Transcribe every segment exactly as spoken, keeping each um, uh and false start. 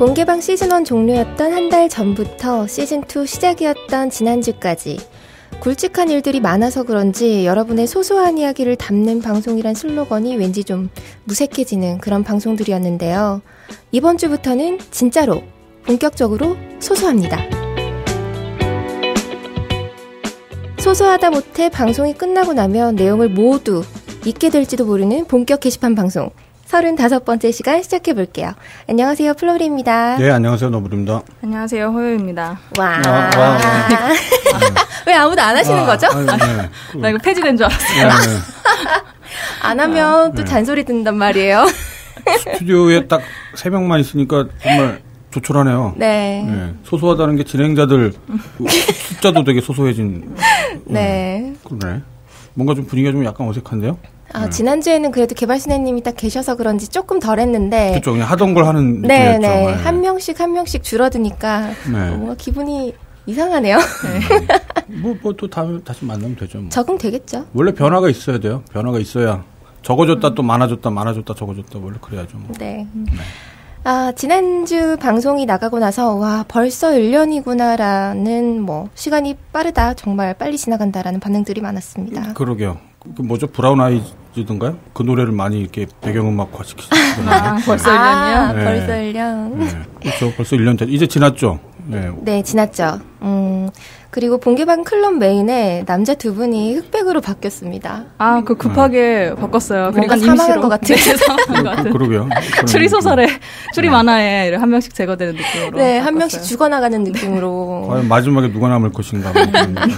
본개방 시즌일 종료였던 한 달 전부터 시즌이 시작이었던 지난주까지 굵직한 일들이 많아서 그런지 여러분의 소소한 이야기를 담는 방송이란 슬로건이 왠지 좀 무색해지는 그런 방송들이었는데요. 이번 주부터는 진짜로 본격적으로 소소합니다. 소소하다 못해 방송이 끝나고 나면 내용을 모두 잊게 될지도 모르는 본격 게시판 방송 서른다섯 번째 시간 시작해볼게요. 안녕하세요, 플로리입니다. 네, 안녕하세요, 너브리입니다. 안녕하세요, 호요입니다. 와. 아, 와. 왜 아무도 안 하시는 아, 거죠? 아유, 네. 나 이거 폐지된 줄 알았어요. 네, 네. 안 하면 또 네. 잔소리 듣는단 말이에요. 스튜디오에 딱 세 명만 있으니까 정말 조촐하네요. 네. 네. 소소하다는 게 진행자들 숫자도 되게 소소해진. 네. 음, 그러네. 뭔가 좀 분위기가 좀 약간 어색한데요? 아, 네. 지난주에는 그래도 개발신혜님이 딱 계셔서 그런지 조금 덜 했는데. 그렇죠. 그냥 하던 걸 하는 네, 느낌이었죠. 네. 네. 한 명씩 한 명씩 줄어드니까 네. 뭔가 기분이 이상하네요. 네. 뭐, 뭐 또 다시 만나면 되죠. 뭐. 적응되겠죠. 원래 변화가 있어야 돼요. 변화가 있어야. 적어졌다 음. 또 많아졌다 많아졌다 적어졌다 원래 그래야죠. 뭐. 네. 네. 아, 지난주 방송이 나가고 나서 와, 벌써 일 년이구나라는 뭐 시간이 빠르다. 정말 빨리 지나간다라는 반응들이 많았습니다. 그러게요. 그 뭐죠? 브라운 아이즈던가요? 그 노래를 많이 이렇게 배경음악화 시키시잖아요. 아, 벌써 일 년이요? 아, 네. 벌써 일 년. 네. 그렇죠. 벌써 일 년 됐. 이제 지났죠. 네. 네, 지났죠. 음. 그리고 본개방 클럽 메인에 남자 두 분이 흑백으로 바뀌었습니다. 아, 그 급하게 네. 바꿨어요. 뭔가 그리고 사망한 것 같은. 네, 사망한 것 같은. 그, 그러게요. 추리소설에, 추리 만화에 한 명씩 제거되는 느낌으로. 네, 바꿨어요. 한 명씩 죽어나가는 느낌으로. 과연 마지막에 누가 남을 것인가. 네.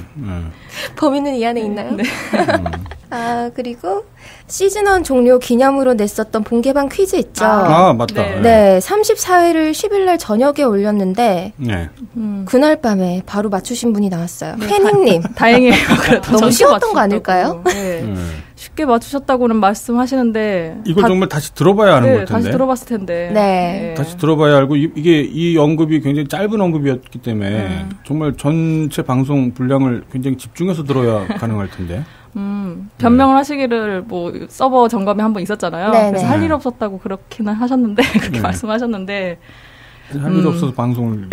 범인은 이 안에 있나요? 네. 음. 아, 그리고 시즌일 종료 기념으로 냈었던 본개방 퀴즈 있죠? 아, 맞다. 네. 네, 삼십사 회를 십 일 날 저녁에 올렸는데 네. 음. 그날 밤에 바로 맞추신 분이 나왔어요. 네, 패닝님. 다행이에요. 그래도 너무 저도 쉬웠던 거 맞추셨다고. 아닐까요? 네. 네. 쉽게 맞추셨다고는 말씀하시는데. 이걸 다, 정말 다시 들어봐야 하는 네, 걸 텐데. 다시 들어봤을 텐데. 네. 다시 들어봐야 알고 이, 이게 이 언급이 굉장히 짧은 언급이었기 때문에 음. 정말 전체 방송 분량을 굉장히 집중해서 들어야 가능할 텐데. 음, 변명을 네. 하시기를 뭐 서버 점검이 한 번 있었잖아요. 네네. 그래서 할 일 없었다고 그렇게는 하셨는데 그렇게 네. 말씀하셨는데 할 일 음. 없어서 방송을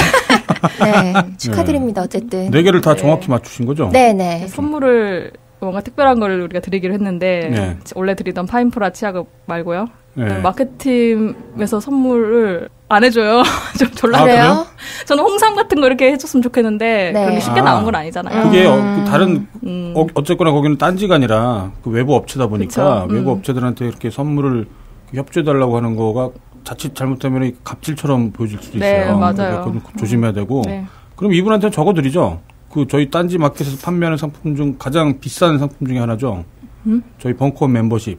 네, 축하드립니다. 어쨌든. 네 개를 다 네. 정확히 맞추신 거죠? 네네. 선물을 뭔가 특별한 걸 우리가 드리기로 했는데 네. 원래 드리던 파인프라 치약을 말고요. 네. 마케팅에서 선물을 안 해줘요. 좀 졸라. 아, 그래요? 그래요? 저는 홍삼 같은 거 이렇게 해줬으면 좋겠는데 네. 그런 게 쉽게 아. 나온 건 아니잖아요. 그게 어, 그 다른 음. 어, 어쨌거나 거기는 딴지가 아니라 그 외부 업체다 보니까 그쵸. 외부 음. 업체들한테 이렇게 선물을 협조해달라고 하는 거가 자칫 잘못하면 갑질처럼 보여질 수도 네, 있어요. 맞아요. 그러니까 그건 조심해야 되고. 네. 그럼 이분한테는 적어드리죠. 그 저희 딴지 마켓에서 판매하는 상품 중 가장 비싼 상품 중에 하나죠. 음? 저희 벙커원 멤버십.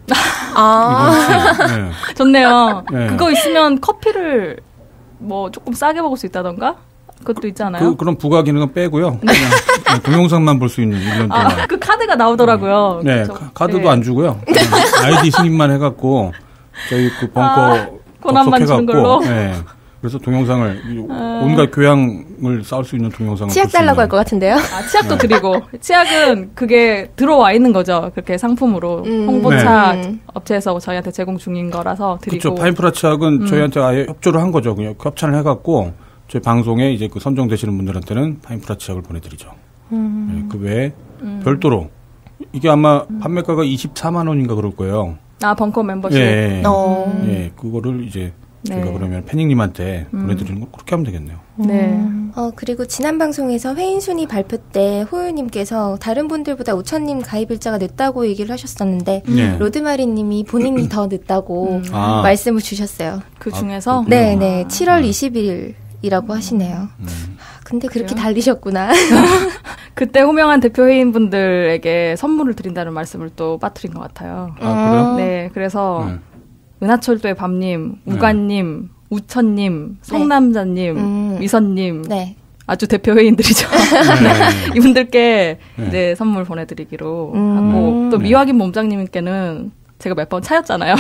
아. 이번 주. 네. 좋네요. 네. 그거 있으면 커피를 뭐 조금 싸게 먹을 수 있다던가? 그것도 있지 않아요? 그, 그런 부가 기능은 빼고요. 그냥 동영상만 볼 수 있는 일 년 동안. 아, 그 카드가 나오더라고요. 네, 저, 카, 카드도 네. 안 주고요. 아이디 승인만 해갖고 저희 그 벙커 아, 권한만 주는 걸로? 네. 그래서 동영상을 아. 온갖 교양을 쌓을 수 있는 동영상을 치약 달라고 할 것 같은데요? 아, 치약도 네. 드리고. 치약은 그게 들어와 있는 거죠. 그렇게 상품으로. 음. 홍보차 네. 업체에서 저희한테 제공 중인 거라서 드리고. 그렇죠. 파인프라 치약은 음. 저희한테 아예 협조를 한 거죠. 그냥 협찬을 해갖고 저희 방송에 이제 그 선정되시는 분들한테는 파인프라 치약을 보내드리죠. 음. 네, 그 외에 음. 별도로 이게 아마 판매가가 이십사만 원인가 그럴 거예요. 아, 벙커 멤버십. 예, 어. 예, 그거를 이제 저희가 네. 그러면 패닝님한테 음. 보내드리는 거 그렇게 하면 되겠네요. 네. 어, 그리고 지난 방송에서 회인 순위 발표 때 호요님께서 다른 분들보다 우천님 가입일자가 늦다고 얘기를 하셨었는데 네. 로드마리님이 본인이 더 늦다고 음. 아. 말씀을 주셨어요. 그 아, 중에서. 그렇군요. 네네, 칠월 음. 이십일이라고 하시네요. 음. 아, 근데 그렇게 그래요? 달리셨구나. 그때 호명한 대표 회인분들에게 선물을 드린다는 말씀을 또 빠뜨린 것 같아요. 아, 그래요? 네, 그래서 네. 은하철도의 밤님, 네. 우관님, 우천님, 성남자님, 음. 미선님, 네. 아주 대표 회인들이죠. 네. 이분들께 네. 이제 선물 보내드리기로 음. 하고 또 네. 미확인 몸장님께는 제가 몇 번 차였잖아요.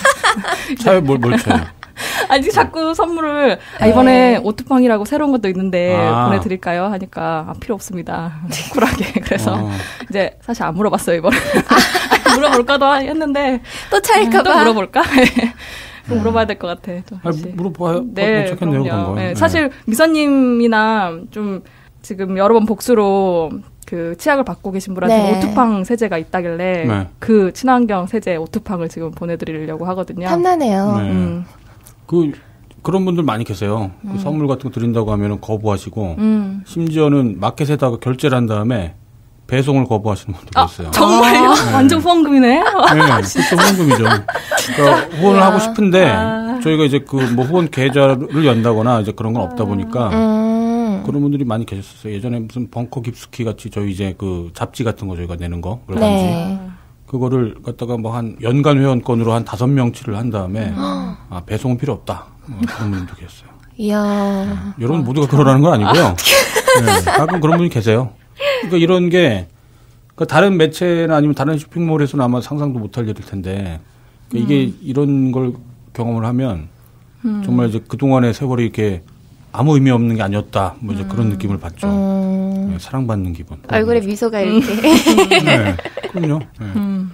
차에 뭘, 뭘 차요? 아니 자꾸 선물을 아, 이번에 오뚜팡이라고 새로운 것도 있는데 아. 보내드릴까요? 하니까 아, 필요 없습니다. 쿨하게. 그래서 어. 이제 사실 안 물어봤어요 이번에. 물어볼까도 했는데 또 차일까봐. 또 물어볼까? 물어봐야 될 것 같아. 아, 물어봐야 네, 괜찮겠네요, 그런 거. 네. 네. 사실 미선님이나 좀 지금 여러 번 복수로 그 치약을 받고 계신 분한테 네. 오투팡 세제가 있다길래 네. 그 친환경 세제 오투팡을 지금 보내드리려고 하거든요. 탐나네요. 네. 음. 그 그런 분들 많이 계세요. 음. 그 선물 같은 거 드린다고 하면 거부하시고 음. 심지어는 마켓에다가 결제를 한 다음에 배송을 거부하시는 분들도 아, 있어요. 정말요? 네. 완전 후원금이네. 네, 그것도 후원금이죠. 그러니까 후원을 야. 하고 싶은데 아. 저희가 이제 그 뭐 후원 계좌를 연다거나 이제 그런 건 없다 보니까 음. 그런 분들이 많이 계셨어요. 예전에 무슨 벙커 깊숙이 같이 저희 이제 그 잡지 같은 거 저희가 내는 거 그러든지 네. 그거를 갖다가 뭐 한 연간 회원권으로 한 다섯 명치를 한 다음에 아 배송은 필요 없다 뭐 그런 분들도 계셨어요. 이야. 여러분 모두가 그러라는 건 아니고요. 네, 가끔 그런 분이 계세요. 그러니까 이런 게 그러니까 다른 매체나 아니면 다른 쇼핑몰에서는 아마 상상도 못할 일일 텐데 그러니까 이게 이런 걸 경험을 하면 음. 정말 이제 그동안의 세월이 이렇게 아무 의미 없는 게 아니었다. 뭐 이제 그런 느낌을 받죠. 음. 네, 사랑받는 기분. 얼굴에 미소가 이렇게. 네, 그럼요. 네. 음.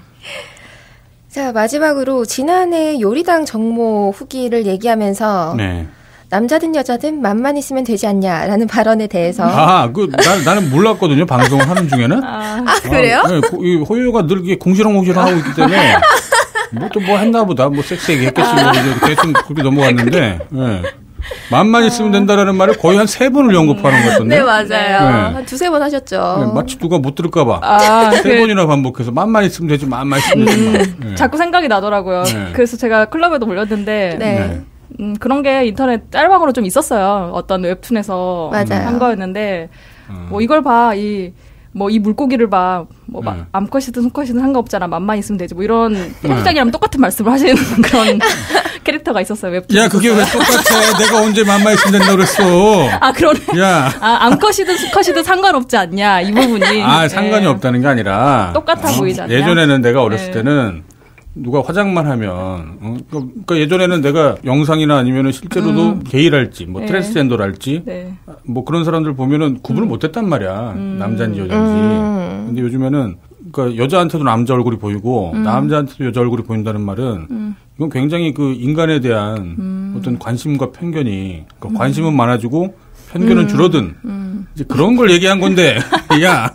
자, 마지막으로 지난해 요리당 정모 후기를 얘기하면서 네. 남자든 여자든 맘만 있으면 되지 않냐라는 발언에 대해서. 아, 그, 나, 나는 몰랐거든요. 방송을 하는 중에는. 아, 아, 그래요? 아, 네, 고, 이 호요가 늘 이게 공시렁공시렁 하고 있기 때문에 뭐 또 뭐 했나 보다. 뭐 섹시하게 했겠지. 뭐 이제 대충 그렇게 넘어갔는데. 네. 맘만 있으면 된다라는 말을 거의 한 세 번을 연구하는 것 같던데. 네, 맞아요. 네. 한 두세 번 하셨죠. 네, 마치 누가 못 들을까봐. 아, 세 그, 번이나 반복해서 맘만 있으면 되지, 맘만 있으면 되지. 음, 네. 자꾸 생각이 나더라고요. 네. 그래서 제가 클럽에도 올렸는데 네. 네. 음, 그런 게 인터넷 짤방으로 좀 있었어요. 어떤 웹툰에서 맞아요. 한 거였는데 음. 뭐 이걸 봐, 이 뭐 이 물고기를 봐, 뭐 네. 암컷이든 수컷이든 상관없잖아, 맘만 있으면 되지. 뭐 이런 소비자기랑 똑같은 말씀을 하시는 그런 캐릭터가 있었어요. 웹툰. 야, 그게 왜 똑같아? 내가 언제 맘만 있으면 된다고 그랬어. 아 그러네. 야. 아 암컷이든 수컷이든 상관없지 않냐 이 부분이. 아, 상관이 네. 없다는 게 아니라. 똑같아 어? 보이지 않냐? 예전에는 내가 어렸을 네. 때는 누가 화장만 하면, 어? 그러니까 예전에는 내가 영상이나 아니면 실제로도 음. 게이랄지, 뭐 네. 트랜스젠더랄지, 네. 뭐 그런 사람들 보면은 구분을 못 했단 말이야. 남자인지 여자인지. 음. 근데 요즘에는, 그러니까 여자한테도 남자 얼굴이 보이고, 남자한테도 여자 얼굴이 보인다는 말은, 음. 이건 굉장히 그 인간에 대한 음. 어떤 관심과 편견이, 그러니까 관심은 많아지고, 편견은 줄어든, 음. 이제 그런 걸 얘기한 건데, 야.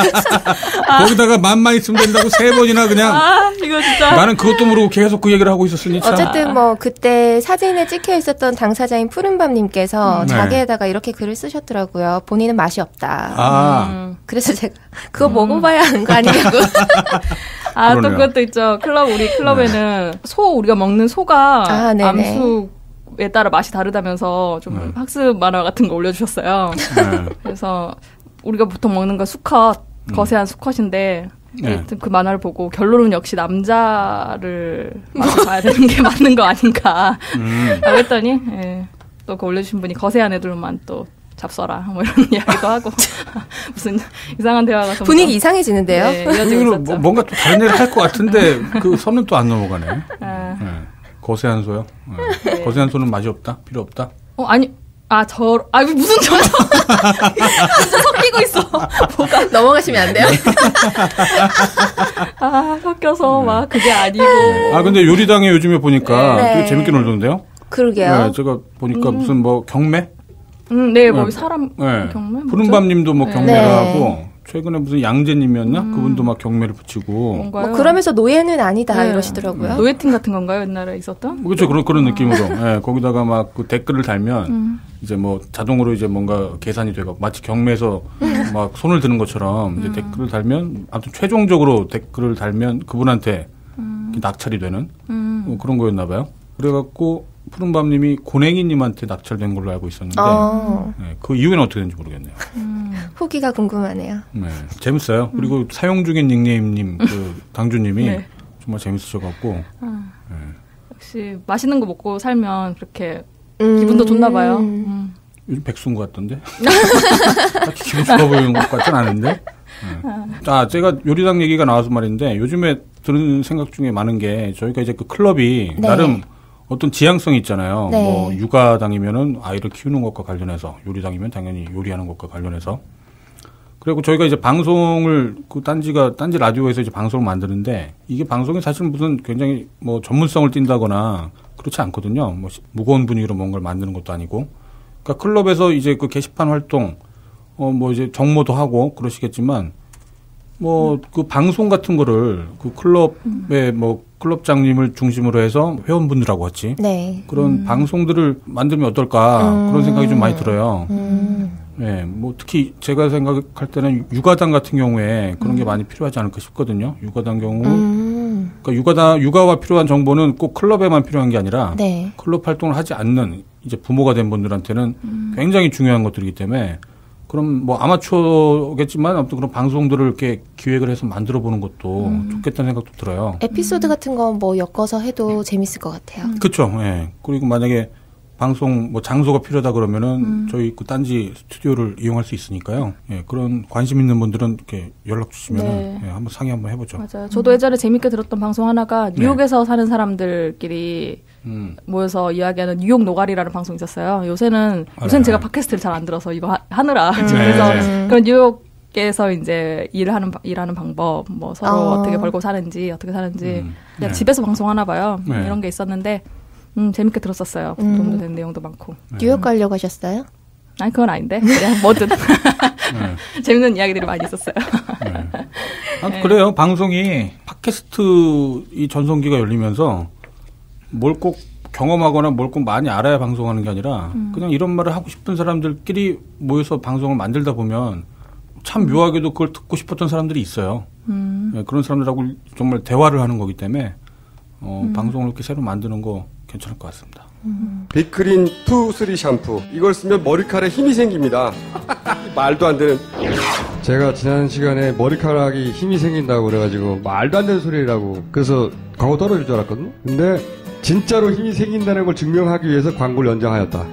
거기다가 맘만 있으면 된다고 세 번이나 그냥, 아 이거 진짜. 나는 그것도 모르고 계속 그 얘기를 하고 있었으니 참. 어쨌든 뭐 그때 사진에 찍혀 있었던 당사자인 푸른밤님께서 네. 자기에다가 이렇게 글을 쓰셨더라고요. 본인은 맛이 없다. 아, 음. 그래서 제가 그거 먹어봐야 하는 거 아니냐고. 아, 또 그러네요. 그것도 있죠. 클럽, 우리 클럽에는 소, 우리가 먹는 소가 아, 네네. 암수에 따라 맛이 다르다면서 좀 네. 학습 만화 같은 거 올려주셨어요. 네. 그래서 우리가 보통 먹는 건 수컷, 거세한 수컷인데, 네. 하여튼 그 만화를 보고 결론은 역시 남자를 맛을 봐야 되는 게 맞는 거 아닌가. 음. 라고 했더니, 예, 또 그 올려주신 분이 거세한 애들만 또 잡숴라. 뭐 이런 이야기도 하고. 무슨 이상한 대화가 좀. 분위기 이상해지는데요. 네, 이어지고 오늘 있었죠. 뭐, 뭔가 또 다른 얘기를 할 것 같은데 그 선은 또 안 넘어가네. 아. 네. 거세한 소요. 네. 네. 거세한 소는 맛이 없다. 필요 없다. 어, 아니, 아, 저, 아, 무슨 저, 진짜 섞이고 있어. 뭐가. 넘어가시면 안 돼요. 아, 섞여서 막 그게 아니고. 아 근데 요리당에 요즘에 보니까 네. 되게 재밌게 놀던데요. 그러게요. 네, 제가 보니까 무슨 뭐 경매? 음, 네, 뭐 네. 사람 네. 경매. 뭐죠? 푸른밤님도 뭐 네. 경매를 네. 하고 최근에 무슨 양재님이었나? 그분도 막 경매를 붙이고. 뭔가요? 뭐 그러면서 노예는 아니다 네. 이러시더라고요. 노예팀 같은 건가요? 옛날에 있었던? 그렇죠. 그런 그런 느낌으로. 예, 거기다가 막 그 댓글을 달면 음. 이제 뭐 자동으로 이제 뭔가 계산이 되고 마치 경매에서 막 손을 드는 것처럼 이제 댓글을 달면 아무튼 최종적으로 댓글을 달면 그분한테 음. 낙찰이 되는 음. 뭐 그런 거였나 봐요. 그래갖고 푸른밤님이 고냉이님한테 낙찰된 걸로 알고 있었는데 어, 예, 그 이유는 어떻게 되는지 모르겠네요. 음. 후기가 궁금하네요. 네, 재밌어요. 그리고 사용 중인 닉네임님 그 당주님이 네. 정말 재밌으셔갖고 아, 예. 역시 맛있는 거 먹고 살면 그렇게 음. 기분도 좋나 봐요. 음. 요즘 백수인 것 같던데? 딱히 기분 좋아 보이는 것 같진 않은데? 네. 아, 제가 요리당 얘기가 나와서 말인데, 요즘에 드는 생각 중에 많은 게, 저희가 이제 그 클럽이, 네. 나름 어떤 지향성이 있잖아요. 네. 뭐, 육아당이면은 아이를 키우는 것과 관련해서, 요리당이면 당연히 요리하는 것과 관련해서. 그리고 저희가 이제 방송을, 그 딴지가, 딴지 라디오에서 이제 방송을 만드는데, 이게 방송이 사실 무슨 굉장히 뭐 전문성을 띈다거나, 그렇지 않거든요. 뭐 무거운 분위기로 뭔가를 만드는 것도 아니고. 그러니까 클럽에서 이제 그 게시판 활동, 어, 뭐 이제 정모도 하고 그러시겠지만, 뭐 그 방송 같은 거를 그 클럽의 뭐 클럽장님을 중심으로 해서 회원분들하고 같이 네. 그런 음. 방송들을 만들면 어떨까 음. 그런 생각이 좀 많이 들어요. 음. 네, 뭐 특히 제가 생각할 때는 육아당 같은 경우에 그런 게 많이 필요하지 않을까 싶거든요. 육아당 경우, 음. 그러니까 육아당 육아와 필요한 정보는 꼭 클럽에만 필요한 게 아니라 네. 클럽 활동을 하지 않는 이제 부모가 된 분들한테는 음. 굉장히 중요한 것들이기 때문에. 그럼 뭐 아마추어겠지만 아무튼 그런 방송들을 이렇게 기획을 해서 만들어 보는 것도 음. 좋겠다는 생각도 들어요. 에피소드 음. 같은 거 뭐 엮어서 해도 재밌을 것 같아요. 음. 그렇죠. 예. 그리고 만약에 방송 뭐 장소가 필요하다 그러면은 음. 저희 그 딴지 스튜디오를 이용할 수 있으니까요. 예. 그런 관심 있는 분들은 이렇게 연락 주시면 네. 예, 한번 상의 한번 해보죠. 맞아요. 저도 예전에 재밌게 들었던 방송 하나가 뉴욕에서 네. 사는 사람들끼리 음. 모여서 이야기하는 뉴욕 노가리라는 방송이 있었어요. 요새는 아, 요새는 네. 제가 팟캐스트를 잘 안 들어서 이거 하, 하느라 음. 그래서 네. 그런 뉴욕에서 이제 일하는 일하는 방법, 뭐 서로 어. 어떻게 벌고 사는지 어떻게 사는지 음. 그냥 네. 집에서 방송하나 봐요. 네. 이런 게 있었는데 음, 재밌게 들었었어요. 음. 도움도 되는 내용도 많고. 뉴욕 가려고 하셨어요? 아니 그건 아닌데 그냥 뭐든 네. 재밌는 이야기들이 많이 있었어요. 네. 아, 네. 그래요. 방송이 팟캐스트 이 전성기가 열리면서 뭘 꼭 경험하거나 뭘 꼭 많이 알아야 방송하는 게 아니라 음. 그냥 이런 말을 하고 싶은 사람들끼리 모여서 방송을 만들다 보면 참 묘하게도 그걸 듣고 싶었던 사람들이 있어요. 음. 네, 그런 사람들하고 정말 대화를 하는 거기 때문에 어, 음. 방송을 이렇게 새로 만드는 거 괜찮을 것 같습니다. 음. 빅그린 투, 쓰리 샴푸. 이걸 쓰면 머리카락에 힘이 생깁니다. 말도 안 되는. 제가 지난 시간에 머리카락이 힘이 생긴다고 그래가지고 말도 안 되는 소리라고 그래서 광고 떨어질 줄 알았거든요. 근데 진짜로 힘이 생긴다는 걸 증명하기 위해서 광고를 연장하였다.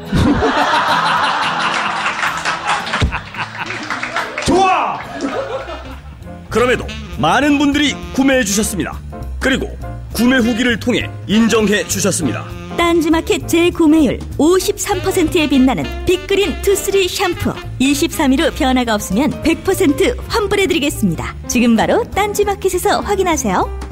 좋아! 그럼에도 많은 분들이 구매해 주셨습니다. 그리고 구매 후기를 통해 인정해 주셨습니다. 딴지마켓 재구매율 오십삼 퍼센트에 빛나는 빅그린 투, 쓰리 샴푸. 이십삼 일 후 변화가 없으면 백 퍼센트 환불해드리겠습니다. 지금 바로 딴지마켓에서 확인하세요.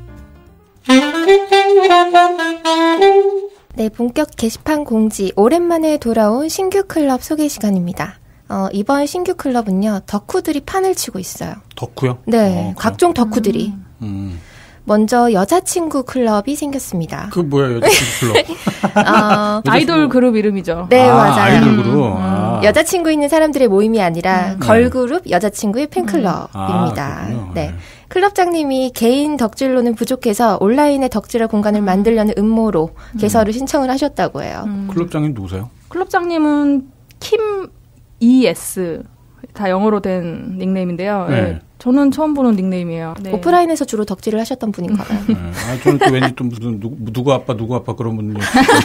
네, 본격 게시판 공지. 오랜만에 돌아온 신규 클럽 소개 시간입니다. 어, 이번 신규 클럽은요, 덕후들이 판을 치고 있어요. 덕후요? 네, 어, 각종 덕후들이. 음. 음. 먼저 여자친구 클럽이 생겼습니다. 그 뭐야, 여자친구 클럽? 어, 아이돌 그룹 이름이죠. 네, 아, 맞아요. 아이돌 그룹. 음. 아. 여자친구 있는 사람들의 모임이 아니라 음. 걸그룹 여자친구의 팬클럽입니다. 아, 네. 클럽장님이 개인 덕질로는 부족해서 온라인에 덕질할 공간을 만들려는 음모로 음. 개설을 신청을 하셨다고 해요. 음. 클럽장님 누구세요? 클럽장님은 킴 이에스. 다 영어로 된 닉네임인데요. 네. 네. 저는 처음 보는 닉네임이에요. 네. 오프라인에서 주로 덕질을 하셨던 분인가 봐요. 네. 아, 저는 또 왠지 또 무슨 누구, 누구 아빠 누구 아빠 그런 분이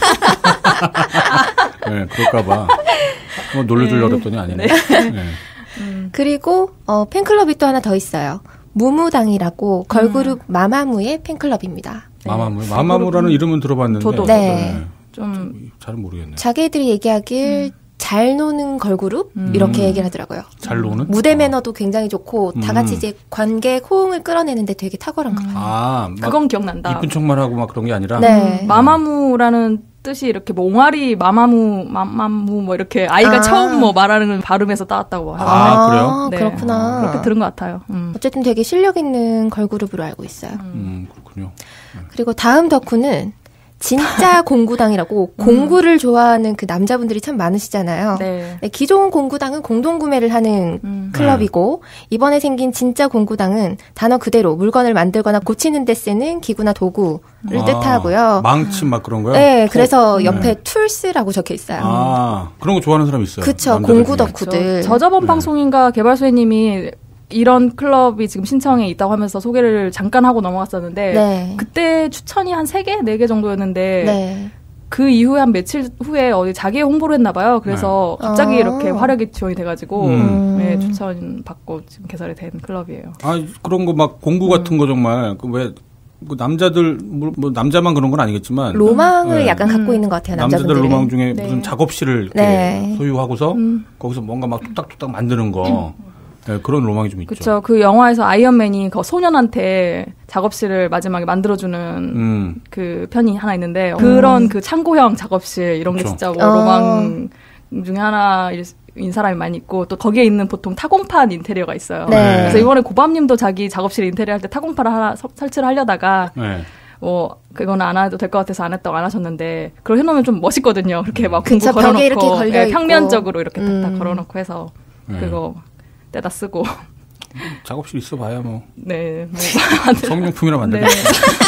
네, 그럴까 봐 어, 놀려주려고 했더니 아니네. 네. 네. 음. 그리고 어, 팬클럽이 또 하나 더 있어요. 무무당이라고 걸그룹 음. 마마무의 팬클럽입니다. 네. 마마무. 마마무라는 이름은 들어봤는데 저도 네. 네. 좀 잘 모르겠네요. 자기들이 얘기하길 음. 잘 노는 걸그룹 음. 이렇게 얘기를 하더라고요. 잘 노는? 무대 매너도 굉장히 좋고 음. 다 같이 이제 관객 호응을 끌어내는데 되게 탁월한 것 같아요. 아, 그건 기억난다. 이쁜 척만 하고 막 그런 게 아니라. 네. 음, 마마무라는 뜻이 이렇게 뭐 옹알이 마마무 마마무 뭐 이렇게 아이가 아. 처음 뭐 말하는 발음에서 따왔다고 하더라고요. 아, 그래요? 네. 그렇구나. 그렇게 들은 것 같아요. 음. 어쨌든 되게 실력 있는 걸그룹으로 알고 있어요. 음, 음 그렇군요. 네. 그리고 다음 덕후는 진짜 공구당이라고 음. 공구를 좋아하는 그 남자분들이 참 많으시잖아요. 네. 네, 기존 공구당은 공동구매를 하는 음. 클럽이고 네. 이번에 생긴 진짜 공구당은 단어 그대로 물건을 만들거나 고치는 데 쓰는 기구나 도구를 아, 뜻하고요. 망치 막 그런 거요? 네. 그래서 옆에 네. 툴스라고 적혀 있어요. 아, 그런 거 좋아하는 사람 있어요. 그렇죠. 공구 덕후들. 저, 저저번 네. 방송인가 개발소님이 이런 클럽이 지금 신청에 있다고 하면서 소개를 잠깐 하고 넘어갔었는데 네. 그때 추천이 한 세 개, 네 개 정도였는데 네. 그 이후에 한 며칠 후에 어디 자기 홍보를 했나 봐요. 그래서 네. 갑자기 아. 이렇게 화력이 지원이 돼가지고 음. 네, 추천 받고 지금 개설이 된 클럽이에요. 아 그런 거 막 공구 같은 음. 거 정말 그 왜 뭐 남자들 뭐, 뭐 남자만 그런 건 아니겠지만 로망을 네. 약간 갖고 있는 것 같아요. 남자분들은. 남자들 로망 중에 네. 무슨 작업실을 이렇게 네. 소유하고서 음. 거기서 뭔가 막 뚝딱뚝딱 만드는 거. 음. 네, 그런 로망이 좀 있죠. 그렇죠. 그 영화에서 아이언맨이 그 소년한테 작업실을 마지막에 만들어주는 음. 그 편이 하나 있는데 음. 그런 그 창고형 작업실 이런 그쵸. 게 진짜 뭐 로망 어. 중에 하나인 사람이 많이 있고 또 거기에 있는 보통 타공판 인테리어가 있어요. 네. 그래서 이번에 고밤님도 자기 작업실 인테리어 할 때 타공판을 하나 서, 설치를 하려다가 네. 뭐 그거는 안 해도 될 것 같아서 안 했다고 안 하셨는데 그걸 해놓으면 좀 멋있거든요. 그렇게 막 근처 벽에 이렇게 걸려 네, 있고 평면적으로 이렇게 음. 딱 걸어놓고 해서 네. 그거 떼다 쓰고 작업실 있어봐야 뭐 네 뭐. 성명품이나 만들어. 네.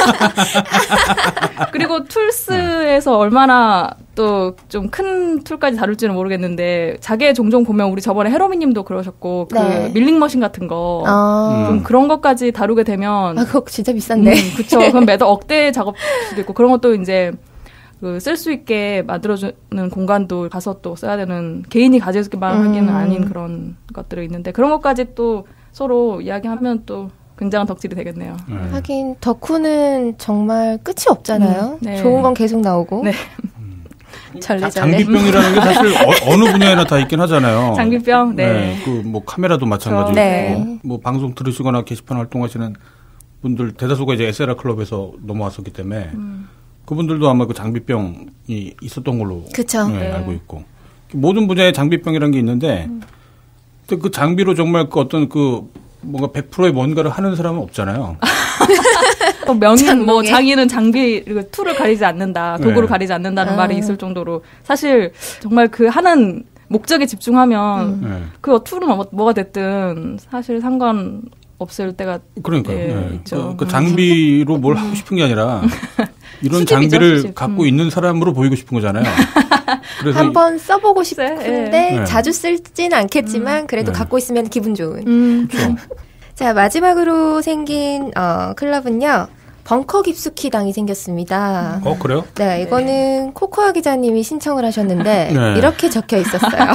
그리고 툴스에서 얼마나 또 좀 큰 툴까지 다룰지는 모르겠는데 자기의 종종 보면 우리 저번에 헤로미님도 그러셨고 그 네. 밀링 머신 같은 거 아. 좀 그런 것까지 다루게 되면 아 그거 진짜 비싼데. 음, 그쵸. 그럼 매달 억대 작업실도 있고 그런 것도 이제 그 쓸 수 있게 만들어주는 공간도 가서 또 써야 되는 개인이 가지기만 음. 하기는 아닌 그런 것들이 있는데 그런 것까지 또 서로 이야기하면 또 굉장한 덕질이 되겠네요. 네. 하긴 덕후는 정말 끝이 없잖아요. 음, 네. 좋은 건 계속 나오고. 네. 절레절레. 장비병이라는 게 사실 어, 어느 분야에나 다 있긴 하잖아요. 장비병, 네. 네. 그 뭐 카메라도 마찬가지고, 네. 뭐 방송 들으시거나 게시판 활동하시는 분들 대다수가 이제 에스엘알 클럽에서 넘어왔었기 때문에 음. 그분들도 아마 그 장비병이 있었던 걸로 그쵸. 네, 네. 알고 있고 모든 분야에 장비병이라는 게 있는데, 음. 근데 그 장비로 정말 그 어떤 그 뭔가 백 퍼센트의 뭔가를 하는 사람은 없잖아요. 또 명인, 뭐, 장인은 장비, 툴을 가리지 않는다, 도구를 네. 가리지 않는다는 아. 말이 있을 정도로, 사실, 정말 그 하는 목적에 집중하면, 음. 네. 그 툴은 뭐, 뭐가 됐든, 사실 상관없을 때가, 그러니까요. 예, 네. 있죠. 그, 그 장비로 뭘 하고 싶은 게 아니라, 이런 수집이죠, 장비를 수집. 갖고 음. 있는 사람으로 보이고 싶은 거잖아요. 그래서 한번 써보고 싶은데 네. 자주 쓰진 않겠지만 음. 그래도 네. 갖고 있으면 기분 좋은. 음, 그렇죠. 자, 마지막으로 생긴 어, 클럽은요. 벙커 깊숙이당이 생겼습니다. 어 그래요? 네, 이거는 코코아 기자님이 신청을 하셨는데 네. 이렇게 적혀 있었어요.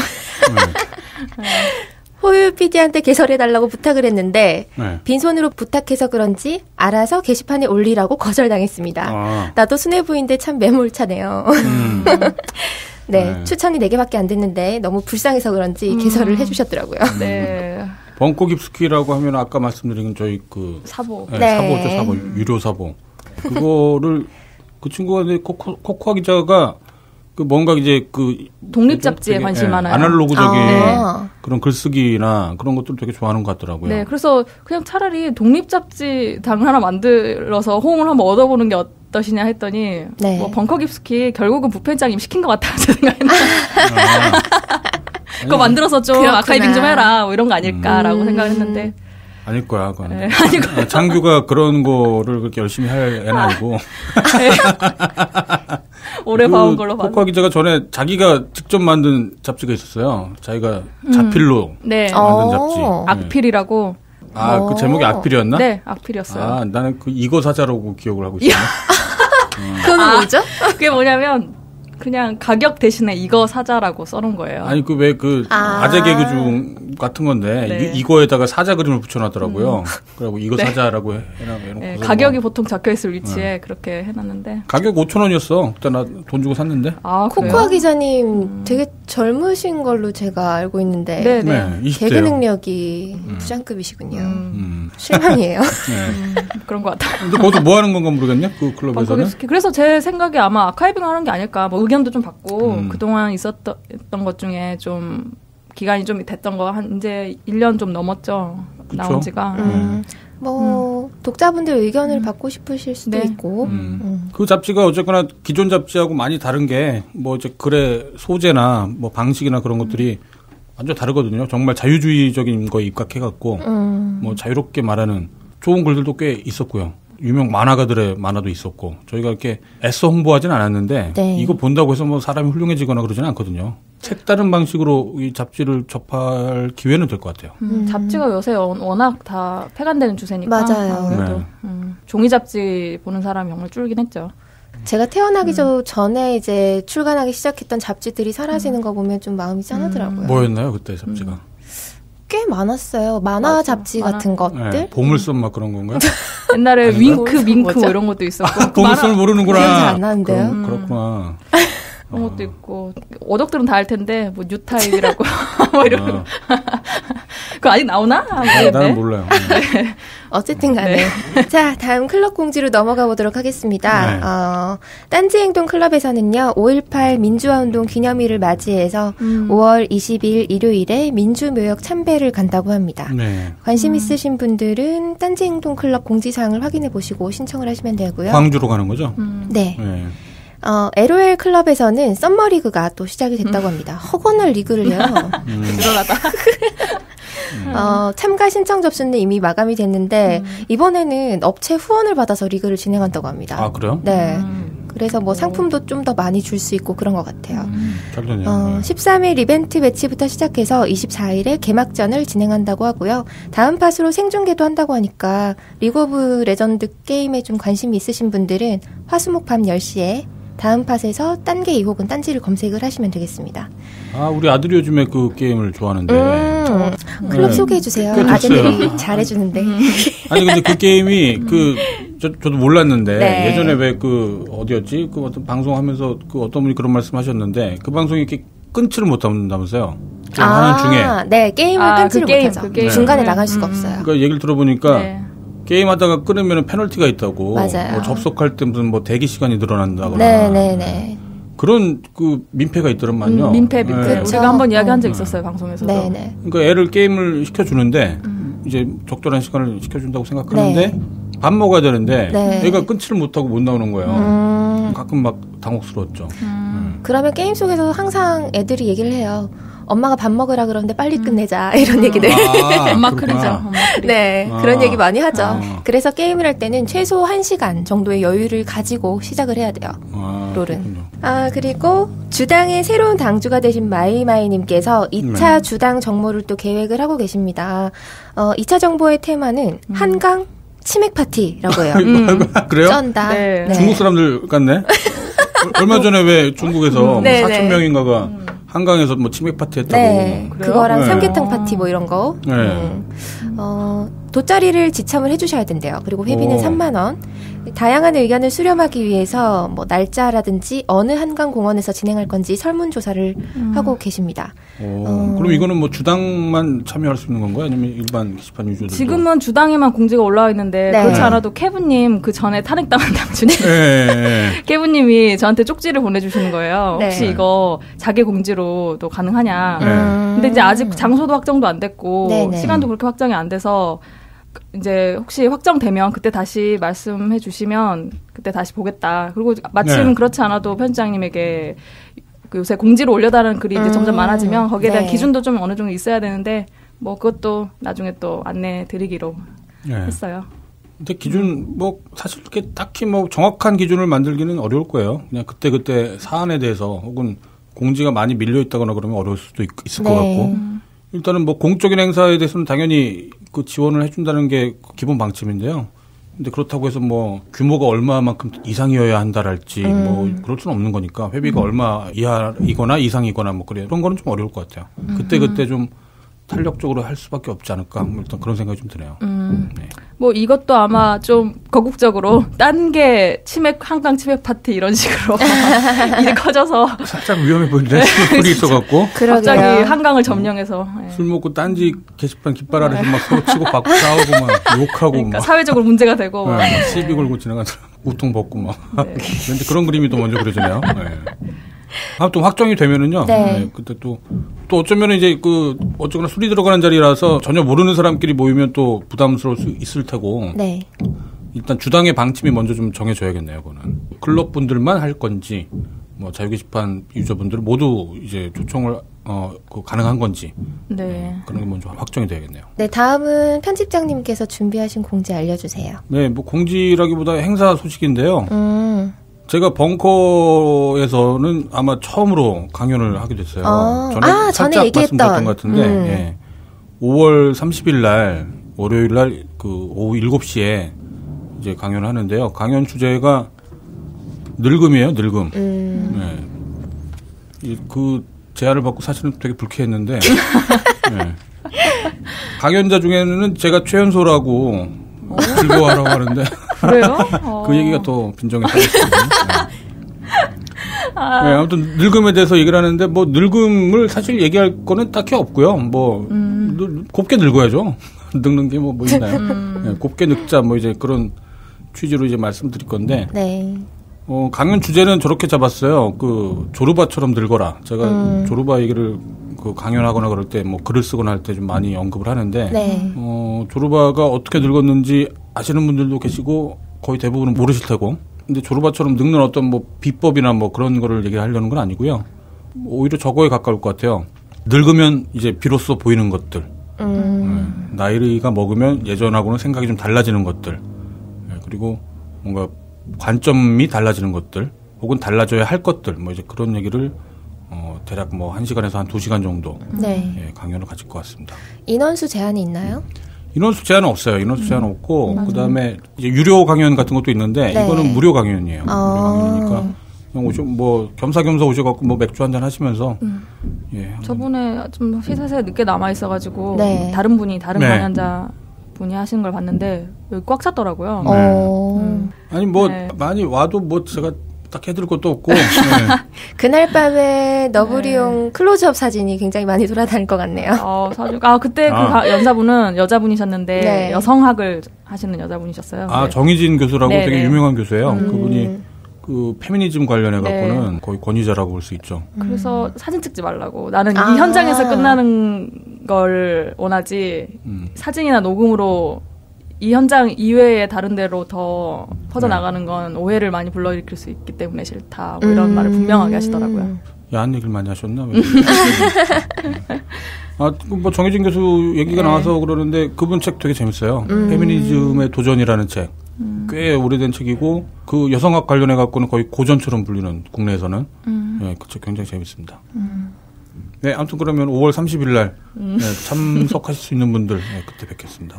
호유 피디한테 개설해달라고 부탁을 했는데 네. 빈손으로 부탁해서 그런지 알아서 게시판에 올리라고 거절당했습니다. 아. 나도 수뇌부인데 참 매몰차네요. 음. 네, 네. 추천이 네 개밖에 안 됐는데 너무 불쌍해서 그런지 음. 개설을 해주셨더라고요. 네. 벙커 깊숙이라고 하면 아까 말씀드린 저희 그 사보. 네, 네. 사보죠, 사보, 유료 사보. 그거를 그 친구가 이제 코코, 코코아 기자가 그 뭔가 이제 그 독립 잡지에 되게, 관심이 예, 많아요. 아날로그적인 아. 그런 글쓰기나 그런 것들을 되게 좋아하는 것 같더라고요. 네, 그래서 그냥 차라리 독립 잡지 당 하나 만들어서 호응을 한번 얻어보는 게 어떠시냐 했더니 네. 뭐 벙커 깊숙이 결국은 부편장님 시킨 것 같아요. 제 생각에는. 아. 그거 만들어서 좀 그렇구나. 아카이빙 좀 해라 뭐 이런 거 아닐까라고 음. 생각을 했는데 아닐 거야, 그건. 네, 아니고 아, 장규가 그런 거를 그렇게 열심히 할 애는 아니고. 오래 그 봐온 걸로 코코아 봤는데. 기자가 전에 자기가 직접 만든 잡지가 있었어요. 자기가 자필로 네. 만든 어. 잡지. 네. 악필이라고. 아, 그 제목이 악필이었나? 네, 악필이었어요. 아, 나는 그 이거 사자라고 기억을 하고 있었네. 그건 아. 뭐죠? 그게 뭐냐면 그냥 가격 대신에 이거 사자라고 써놓은 거예요. 아니 그 왜 그 아. 아. 재 개그 중 같은 건데 네. 이, 이거에다가 사자 그림을 붙여놨더라고요. 그리고 이거 네. 사자라고 해- 해놔. 네, 해놓고서 가격이 뭐. 보통 적혀있을 위치에 그렇게 해놨는데. 가격 오천 원이었어. 그때 나 돈 주고 샀는데. 아, 코코아 그래요? 기자님 되게 젊으신 걸로 제가 알고 있는데 네, 네. 네, 이십 대요. 개그 능력이 부장급이시군요. 음, 음. 실망이에요. 네. 그런 것 같아요. 근데 거기서 뭐 하는 건가 모르겠네. 그 클럽에서는. 벙커 그래서 제 생각에 아마 아카이빙 하는 게 아닐까. 뭐 의견도 좀 받고 음. 그동안 있었던 것 중에 좀 기간이 좀 됐던 거 한 이제 일 년 좀 넘었죠. 그쵸? 나온 지가. 음, 뭐 독자분들 의견을 받고 싶으실 수도 네. 있고. 음. 음. 그 잡지가 어쨌거나 기존 잡지하고 많이 다른 게 뭐 이제 글의 소재나 뭐 방식이나 그런 것들이 완전 다르거든요. 정말 자유주의적인 거에 입각해갖고 음. 뭐 자유롭게 말하는 좋은 글들도 꽤 있었고요. 유명 만화가들의 만화도 있었고 저희가 이렇게 애써 홍보하진 않았는데 네. 이거 본다고 해서 뭐 사람이 훌륭해지거나 그러지는 않거든요. 색다른 방식으로 이 잡지를 접할 기회는 될 것 같아요. 음, 잡지가 요새 워- 워낙 다 폐간되는 추세니까. 맞아요. 아무래도 네. 음, 종이 잡지 보는 사람이 정말 줄긴 했죠. 제가 태어나기 전 전에 이제 출간하기 시작했던 잡지들이 사라지는 거 보면 좀 마음이 짠하더라고요. 뭐였나요 그때 잡지가? 꽤 많았어요. 만화 맞아. 잡지 만화. 같은 것들. 네, 보물섬 막 그런 건가요? 옛날에 아닌가요? 윙크, 밍크 뭐죠? 뭐 이런 것도 있었고. 아, 보물섬을 모르는구나. 기억이 안 나는데요? 그럼, 그렇구나. 그런 것도 있고. 어덕들은 다 알 텐데, 뭐, 뉴타입이라고. 뭐 이런. 아. 그런 그거 아직 나오나? 아, 나는 몰라요. 네. 어쨌든 간에. 네. 자, 다음 클럽 공지로 넘어가 보도록 하겠습니다. 네. 어, 딴지행동 클럽에서는요, 오일팔 민주화운동 기념일을 맞이해서 음. 오월 이십일 일요일에 민주묘역 참배를 간다고 합니다. 네. 관심 음. 있으신 분들은 딴지행동 클럽 공지사항을 확인해 보시고 신청을 하시면 되고요. 광주로 가는 거죠? 음. 네. 네. 어, 엘오엘 클럽에서는 썸머리그가 또 시작이 됐다고 합니다. 허건할 리그를 해요. 음. 드러나다. 어, 참가 신청 접수는 이미 마감이 됐는데 음. 이번에는 업체 후원을 받아서 리그를 진행한다고 합니다. 아, 그래요? 네. 음. 그래서 뭐 상품도 좀 더 많이 줄 수 있고 그런 것 같아요. 음. 어, 십삼 일 이벤트 매치부터 시작해서 이십사 일에 개막전을 진행한다고 하고요. 다음 팟으로 생중계도 한다고 하니까 리그 오브 레전드 게임에 좀 관심이 있으신 분들은 화수목 밤 열 시에 다음 팟에서 딴게 이 혹은 딴지를 검색을 하시면 되겠습니다. 아, 우리 아들이 요즘에 그 게임을 좋아하는데. 음, 클럽 네. 소개해주세요. 아들이 잘해주는데. 아니, 근데 그 게임이 그, 저, 저도 몰랐는데. 네. 예전에 왜 그, 어디였지? 그 어떤 방송하면서 그 어떤 분이 그런 말씀 하셨는데. 그 방송이 이렇게 끊지를 못한다면서요. 아, 하는 중에. 네, 게임을 아, 끊지를 그 게임, 못하죠. 그 게임. 중간에 네. 나갈 수가 음. 없어요. 그러니까 얘기를 들어보니까. 네. 게임하다가 끊으면 페널티가 있다고. 맞아요. 뭐 접속할 때 무슨 뭐 대기 시간이 늘어난다거나. 네네네. 그런 그 민폐가 있더만요. 음, 민폐, 민폐. 네. 우리가 한번 이야기한 적 어. 있었어요, 방송에서도. 네네. 그러니까 애를 게임을 시켜주는데 음. 이제 적절한 시간을 시켜준다고 생각하는데 네. 밥 먹어야 되는데 네. 애가 끊지를 못하고 못 나오는 거예요. 음. 가끔 막 당혹스러웠죠. 음. 그러면 게임 속에서 항상 애들이 얘기를 해요. 엄마가 밥 먹으라 그러는데 빨리 끝내자 이런 얘기들. 아, 엄마 크리죠. 엄마 크리. 네, 아. 그런 얘기 많이 하죠. 아. 그래서 게임을 할 때는 최소 한 시간 정도의 여유를 가지고 시작을 해야 돼요. 아, 롤은. 그렇군요. 아, 그리고 주당의 새로운 당주가 되신 마이마이님께서 이 차 네. 주당 정모를 또 계획을 하고 계십니다. 어, 이 차 정보의 테마는 음. 한강 치맥 파티라고 해요. 음. 그래요? 쩐다. 네. 네. 중국 사람들 같네. 얼마 전에 왜 중국에서 네, 사천 네. 명인가가 음. 한강에서 뭐 치맥 파티 했다고. 네, 그래요? 그거랑 네. 삼계탕 파티 뭐 이런 거. 네. 음. 어, 돗자리를 지참을 해주셔야 된대요. 그리고 회비는 오. 삼만 원. 다양한 의견을 수렴하기 위해서 뭐 날짜라든지 어느 한강공원에서 진행할 건지 설문조사를 음. 하고 계십니다. 오, 어. 그럼 이거는 뭐 주당만 참여할 수 있는 건가요? 아니면 일반 게시판 유저들도? 지금은 주당에만 공지가 올라와 있는데 네. 그렇지 않아도 케브님 그 전에 탄핵당한 당주님 예, 예, 예. 케브님이 저한테 쪽지를 보내주시는 거예요. 네. 혹시 이거 자기 공지로도 가능하냐. 네. 음. 근데 이제 아직 장소도 확정도 안 됐고 네네. 시간도 그렇게 확정이 안 돼서 이제 혹시 확정되면 그때 다시 말씀해 주시면 그때 다시 보겠다. 그리고 마침 네. 그렇지 않아도 편집장님에게 그 요새 공지로 올려달라는 글이 이제 음. 점점 많아지면 거기에 대한 네. 기준도 좀 어느 정도 있어야 되는데 뭐 그것도 나중에 또 안내 드리기로 예. 했어요. 근데 기준 뭐 사실 이렇게 딱히 뭐 정확한 기준을 만들기는 어려울 거예요. 그냥 그때 그때 사안에 대해서 혹은 공지가 많이 밀려 있다거나 그러면 어려울 수도 있, 있을 네. 것 같고 일단은 뭐 공적인 행사에 대해서는 당연히 그 지원을 해준다는 게 기본 방침인데요. 근데 그렇다고 해서 뭐 규모가 얼마만큼 이상이어야 한다랄지 음. 뭐 그럴 수는 없는 거니까 회비가 음. 얼마 이하이거나 이상이거나 뭐 그래 그런 거는 좀 어려울 것 같아요. 음. 그때 그때 좀 탄력적으로 할 수밖에 없지 않을까 뭐 일단 그런 생각이 좀 드네요. 음. 네. 뭐 이것도 아마 좀 거국적으로 딴 게 치맥 한강 치맥 파티 이런 식으로 일이 커져서 살짝 위험해 보이는데 술이 있어갖고 갑자기 한강을 점령해서 예. 술 먹고 딴지 게시판 깃발 아래서 막 서로 치고 받고 싸우고 막 욕하고 그러니까 막 사회적으로 문제가 되고 막. 네, 시비 걸고 지나가서 우통 벗고 막 네. 근데 그런 그림이 또 먼저 그려지네요. 네. 아무튼 확정이 되면은요. 네. 네, 그때 또, 또 어쩌면 이제 그, 어쩌거나 술이 들어가는 자리라서 전혀 모르는 사람끼리 모이면 또 부담스러울 수 있을 테고. 네. 일단 주당의 방침이 먼저 좀 정해져야겠네요, 그거는. 클럽 분들만 할 건지, 뭐 자유 게시판 유저분들 모두 이제 초청을, 어, 그 가능한 건지. 네. 네, 그런 게 먼저 확정이 돼야겠네요. 네, 다음은 편집장님께서 준비하신 공지 알려주세요. 네, 뭐 공지라기보다 행사 소식인데요. 음. 제가 벙커에서는 아마 처음으로 강연을 하게 됐어요. 어. 전에 아, 살짝 전에 얘기했던. 말씀드렸던 것 같은데 음. 예. 오월 삼십일 날 월요일 날 그 오후 일곱 시에 이제 강연을 하는데요. 강연 주제가 늙음이에요. 늙음. 음. 예. 이, 그 제안을 받고 사실은 되게 불쾌했는데 예. 강연자 중에는 제가 최연소라고 즐거워하라고 하는데 그래요? 그 얘기가 더 빈정에 쌓였거든요. 네. 네, 아무튼 늙음에 대해서 얘기를 하는데 뭐 늙음을 사실 얘기할 거는 딱히 없고요. 뭐 음. 늘, 곱게 늙어야죠. 늙는 게 뭐, 뭐 있나요? 음. 네, 곱게 늙자 뭐 이제 그런 취지로 이제 말씀드릴 건데. 네. 어, 강연 주제는 저렇게 잡았어요. 그 조르바처럼 늙어라. 제가 음. 조르바 얘기를 그 강연하거나 그럴 때 뭐 글을 쓰거나 할 때 좀 많이 언급을 하는데 네. 어, 조르바가 어떻게 늙었는지 아시는 분들도 계시고 거의 대부분은 모르실 테고. 근데 조르바처럼 늙는 어떤 뭐 비법이나 뭐 그런 거를 얘기하려는 건 아니고요. 오히려 저거에 가까울 것 같아요. 늙으면 이제 비로소 보이는 것들. 음. 네. 나이가 먹으면 예전하고는 생각이 좀 달라지는 것들. 네. 그리고 뭔가 관점이 달라지는 것들, 혹은 달라져야 할 것들, 뭐 이제 그런 얘기를 어, 대략 뭐 한 시간에서 한 두 시간 정도 네. 예, 강연을 가질 것 같습니다. 인원수 제한이 있나요? 인원수 제한은 없어요. 인원수 음. 제한은 없고, 그 다음에 이제 유료 강연 같은 것도 있는데, 네. 이거는 무료 강연이에요. 어. 무료 강연이니까. 그냥 오셔, 뭐, 겸사겸사 오셔갖고 뭐 맥주 한잔 하시면서, 음. 예. 저번에 좀 시사세 늦게 남아있어가지고, 네. 다른 분이, 다른 네. 강연자, 분이 하시는 걸 봤는데 여기 꽉 찼더라고요. 네. 음. 아니 뭐 네. 많이 와도 뭐 제가 딱 해드릴 것도 없고. 네. 그날 밤에 너브리용 네. 클로즈업 사진이 굉장히 많이 돌아다닐 것 같네요. 어, 사진. 아 그때 아. 그 가, 연사분은 여자분이셨는데 네. 여성학을 하시는 여자분이셨어요. 아 네. 정희진 교수라고 네, 되게 네. 유명한 교수예요. 음. 그분이 그 페미니즘 관련해 갖고는 네. 거의 권위자라고 볼 수 있죠. 그래서 음. 사진 찍지 말라고. 나는 아. 이 현장에서 끝나는 걸 원하지. 음. 사진이나 녹음으로 이 현장 이외에 다른 데로 더 퍼져나가는 건 오해를 많이 불러일으킬 수 있기 때문에 싫다. 뭐 이런 음. 말을 분명하게 하시더라고요. 야한 얘기를 많이 하셨나? 아, 뭐 정혜진 교수 얘기가 네. 나와서 그러는데 그분 책 되게 재밌어요. 음. 페미니즘의 도전이라는 책. 음. 꽤 오래된 책이고 그 여성학 관련해 갖고는 거의 고전처럼 불리는 국내에서는 음. 네, 그 책 굉장히 재밌습니다. 음. 네, 아무튼 그러면 오월 삼십일 날 음. 네, 참석하실 수 있는 분들 네, 그때 뵙겠습니다.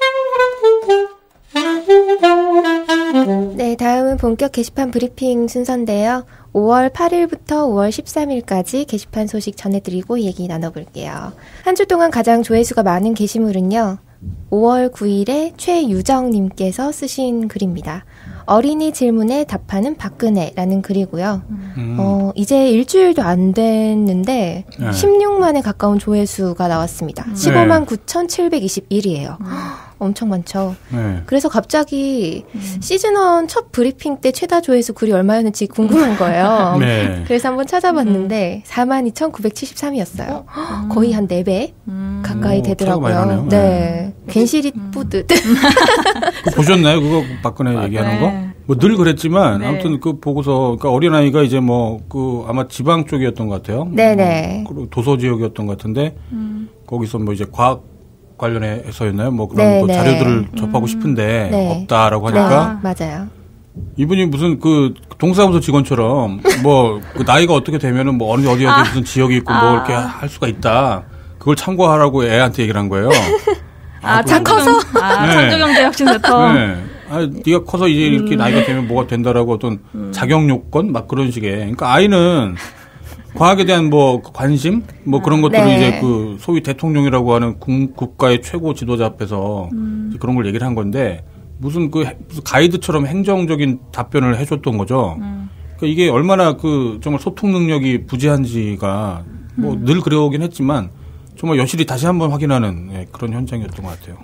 네, 다음은 본격 게시판 브리핑 순서인데요. 오월 팔일부터 오월 십삼일까지 게시판 소식 전해드리고 얘기 나눠볼게요. 한 주 동안 가장 조회수가 많은 게시물은요. 오월 구일에 최유정님께서 쓰신 글입니다. 어린이 질문에 답하는 박근혜라는 글이고요. 음. 어, 이제 일주일도 안 됐는데 네. 십육만에 가까운 조회수가 나왔습니다. 음. 십오만 구천칠백이십일이에요. 음. 엄청 많죠. 네. 그래서 갑자기 음. 시즌 일 첫 브리핑 때 최다 조회수 글이 얼마였는지 궁금한 거예요. 네. 그래서 한번 찾아봤는데 음. 사만 이천구백칠십삼이었어요. 음. 거의 한 네 배 음. 가까이 오, 되더라고요. 네. 네. 괜시리 음. 뿌듯. 보셨나요? 그거 박근혜 맞아요. 얘기하는 거? 뭐 늘 그랬지만 네. 아무튼 그 보고서 그러니까 어린아이가 이제 뭐 그 아마 지방 쪽이었던 것 같아요. 네네. 뭐 도서 지역이었던 것 같은데 음. 거기서 뭐 이제 과학 관련해서였나요? 뭐 그런 네, 뭐 네. 자료들을 음. 접하고 싶은데 네. 없다라고 하니까 네, 맞아요. 이분이 무슨 그 동사무소 직원처럼 뭐 그 나이가 어떻게 되면은 뭐 어디 어디 어디 아. 무슨 지역이 있고 뭐 아. 이렇게 할 수가 있다. 그걸 참고하라고 애한테 얘기를 한 거예요. 아, 아 참 커서? 아, 네. 창조경제혁신센터. 네. 아, 네가 커서 이제 이렇게 음. 나이가 되면 뭐가 된다라고 어떤 음. 자격 요건 막 그런 식의. 그러니까 아이는 과학에 대한 뭐 관심 뭐 그런 것들을 네. 이제 그 소위 대통령이라고 하는 국, 국가의 최고 지도자 앞에서 음. 그런 걸 얘기를 한 건데 무슨 그 무슨 가이드처럼 행정적인 답변을 해줬던 거죠. 음. 그러니까 이게 얼마나 그 정말 소통 능력이 부재한지가 뭐 늘 그래오긴 했지만 정말 여실히 다시 한번 확인하는 예, 그런 현장이었던 것 같아요.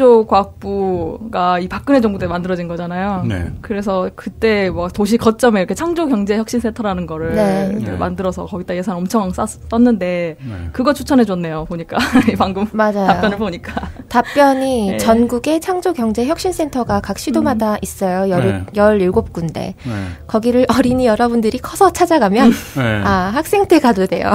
미래창조과학부가 이 박근혜 정부 때 만들어진 거잖아요. 네. 그래서 그때 뭐 도시 거점에 이렇게 창조경제혁신센터라는 거를 네. 이제 네. 만들어서 거기다 예산 엄청 쌌, 썼는데 네. 그거 추천해줬네요. 보니까 방금 맞아요. 답변을 보니까. 답변이 네. 전국에 창조경제혁신센터가 각 시도마다 음. 있어요. 네. 열일곱 군데. 네. 거기를 어린이 여러분들이 커서 찾아가면 네. 아 학생 때 가도 돼요.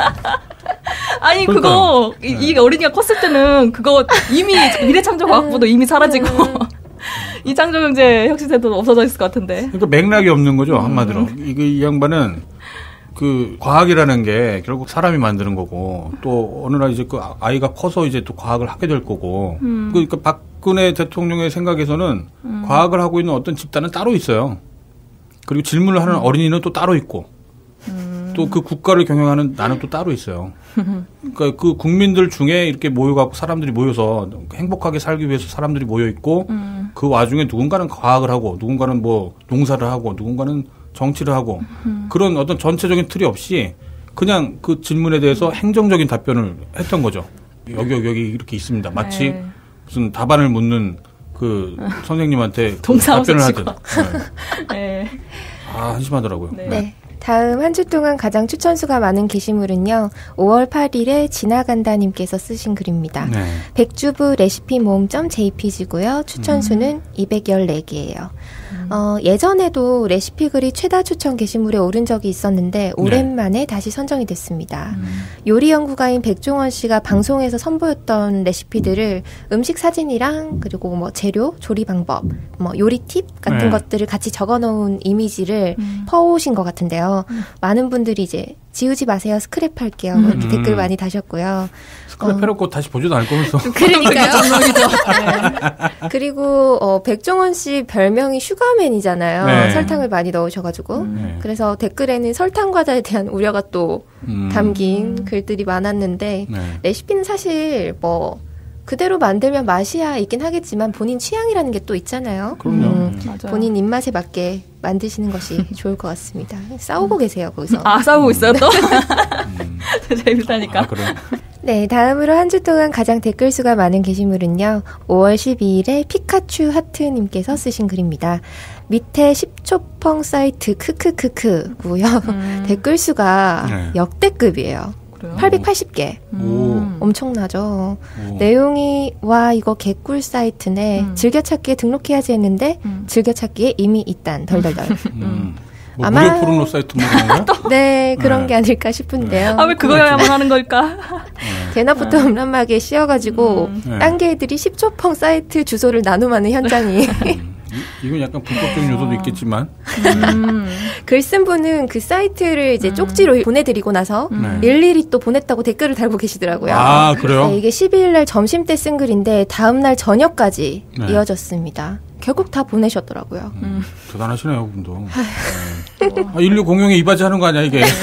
아니 그러니까요. 그거 이, 이 어린이가 컸을 때는 그거 이미 미래창조과학부도 이미 사라지고 이 창조경제혁신센터도 없어져 있을 것 같은데. 그러니까 맥락이 없는 거죠 한마디로. 이거 이 양반은 그 과학이라는 게 결국 사람이 만드는 거고 또 어느 날 이제 그 아이가 커서 이제 또 과학을 하게 될 거고. 음. 그러니까 박근혜 대통령의 생각에서는 음. 과학을 하고 있는 어떤 집단은 따로 있어요. 그리고 질문을 하는 어린이는 또 따로 있고. 음. 또 그 국가를 경영하는 나는 또 따로 있어요. 그러니까 그 국민들 중에 이렇게 모여갖고 사람들이 모여서 행복하게 살기 위해서 사람들이 모여 있고 음. 그 와중에 누군가는 과학을 하고 누군가는 뭐 농사를 하고 누군가는 정치를 하고 음. 그런 어떤 전체적인 틀이 없이 그냥 그 질문에 대해서 행정적인 답변을 했던 거죠. 여기 여기 여기 이렇게 있습니다. 마치 네. 무슨 답안을 묻는 그 선생님한테 동사무소 답변을 하든. 네. 네. 아 한심하더라고요. 네. 네. 다음 한 주 동안 가장 추천수가 많은 게시물은요. 오월 팔일에 지나간다님께서 쓰신 글입니다. 네. 백주부 레시피 모음 .jpg고요. 추천수는 음. 이백십사 개예요. 음. 어, 예전에도 레시피 글이 최다 추천 게시물에 오른 적이 있었는데 오랜만에 네. 다시 선정이 됐습니다. 음. 요리 연구가인 백종원 씨가 방송에서 선보였던 레시피들을 음식 사진이랑 그리고 뭐 재료, 조리 방법, 뭐 요리 팁 같은 네. 것들을 같이 적어놓은 이미지를 음. 퍼오신 것 같은데요. 음. 많은 분들이 이제 지우지 마세요. 스크랩할게요. 음. 이렇게 댓글 많이 다셨고요. 스크랩해놓고 어. 다시 보지도 않을 거면서. 그러니까요. 네. 그리고 어, 백종원 씨 별명이 슈가맨이잖아요. 네. 설탕을 많이 넣으셔가지고. 음. 네. 그래서 댓글에는 설탕 과자에 대한 우려가 또 음. 담긴 음. 글들이 많았는데 네. 레시피는 사실 뭐 그대로 만들면 맛이야 있긴 하겠지만 본인 취향이라는 게 또 있잖아요. 그럼요. 음, 본인 입맛에 맞게 만드시는 것이 좋을 것 같습니다. 싸우고 계세요, 거기서. 아, 싸우고 있어요, 또? 음. 재밌다니까. 아, 그래. 네, 다음으로 한 주 동안 가장 댓글 수가 많은 게시물은요. 오월 십이일에 피카츄 하트님께서 쓰신 글입니다. 밑에 십초펑 사이트 크크크크고요. 음. 댓글 수가 네. 역대급이에요. 팔백팔십 개. 음. 엄청나죠. 오. 내용이 와 이거 개꿀 사이트네. 음. 즐겨찾기에 등록해야지 했는데 음. 즐겨찾기에 이미 있단 덜덜덜. 음. 뭐 아마 무료 포르노 사이트 뭐 그런 거? 네 그런 네. 게 아닐까 싶은데요. 아 왜 그거야만 하는 걸까? 대낮부터 네. 음란마귀에 씌워가지고 음. 네. 딴 개들이 십초펑 사이트 주소를 나눔하는 현장이. 이건 약간 불법적인 요소도 있겠지만. 음. 글 쓴 분은 그 사이트를 이제 음. 쪽지로 보내드리고 나서 음. 일일이 또 보냈다고 댓글을 달고 계시더라고요. 아, 그래요? 네, 이게 십이일날 점심 때 쓴 글인데 다음날 저녁까지 네. 이어졌습니다. 결국 다 보내셨더라고요. 음. 음. 대단하시네요, 그분도. 네. 아, 인류 공용에 이바지하는 거 아니야, 이게.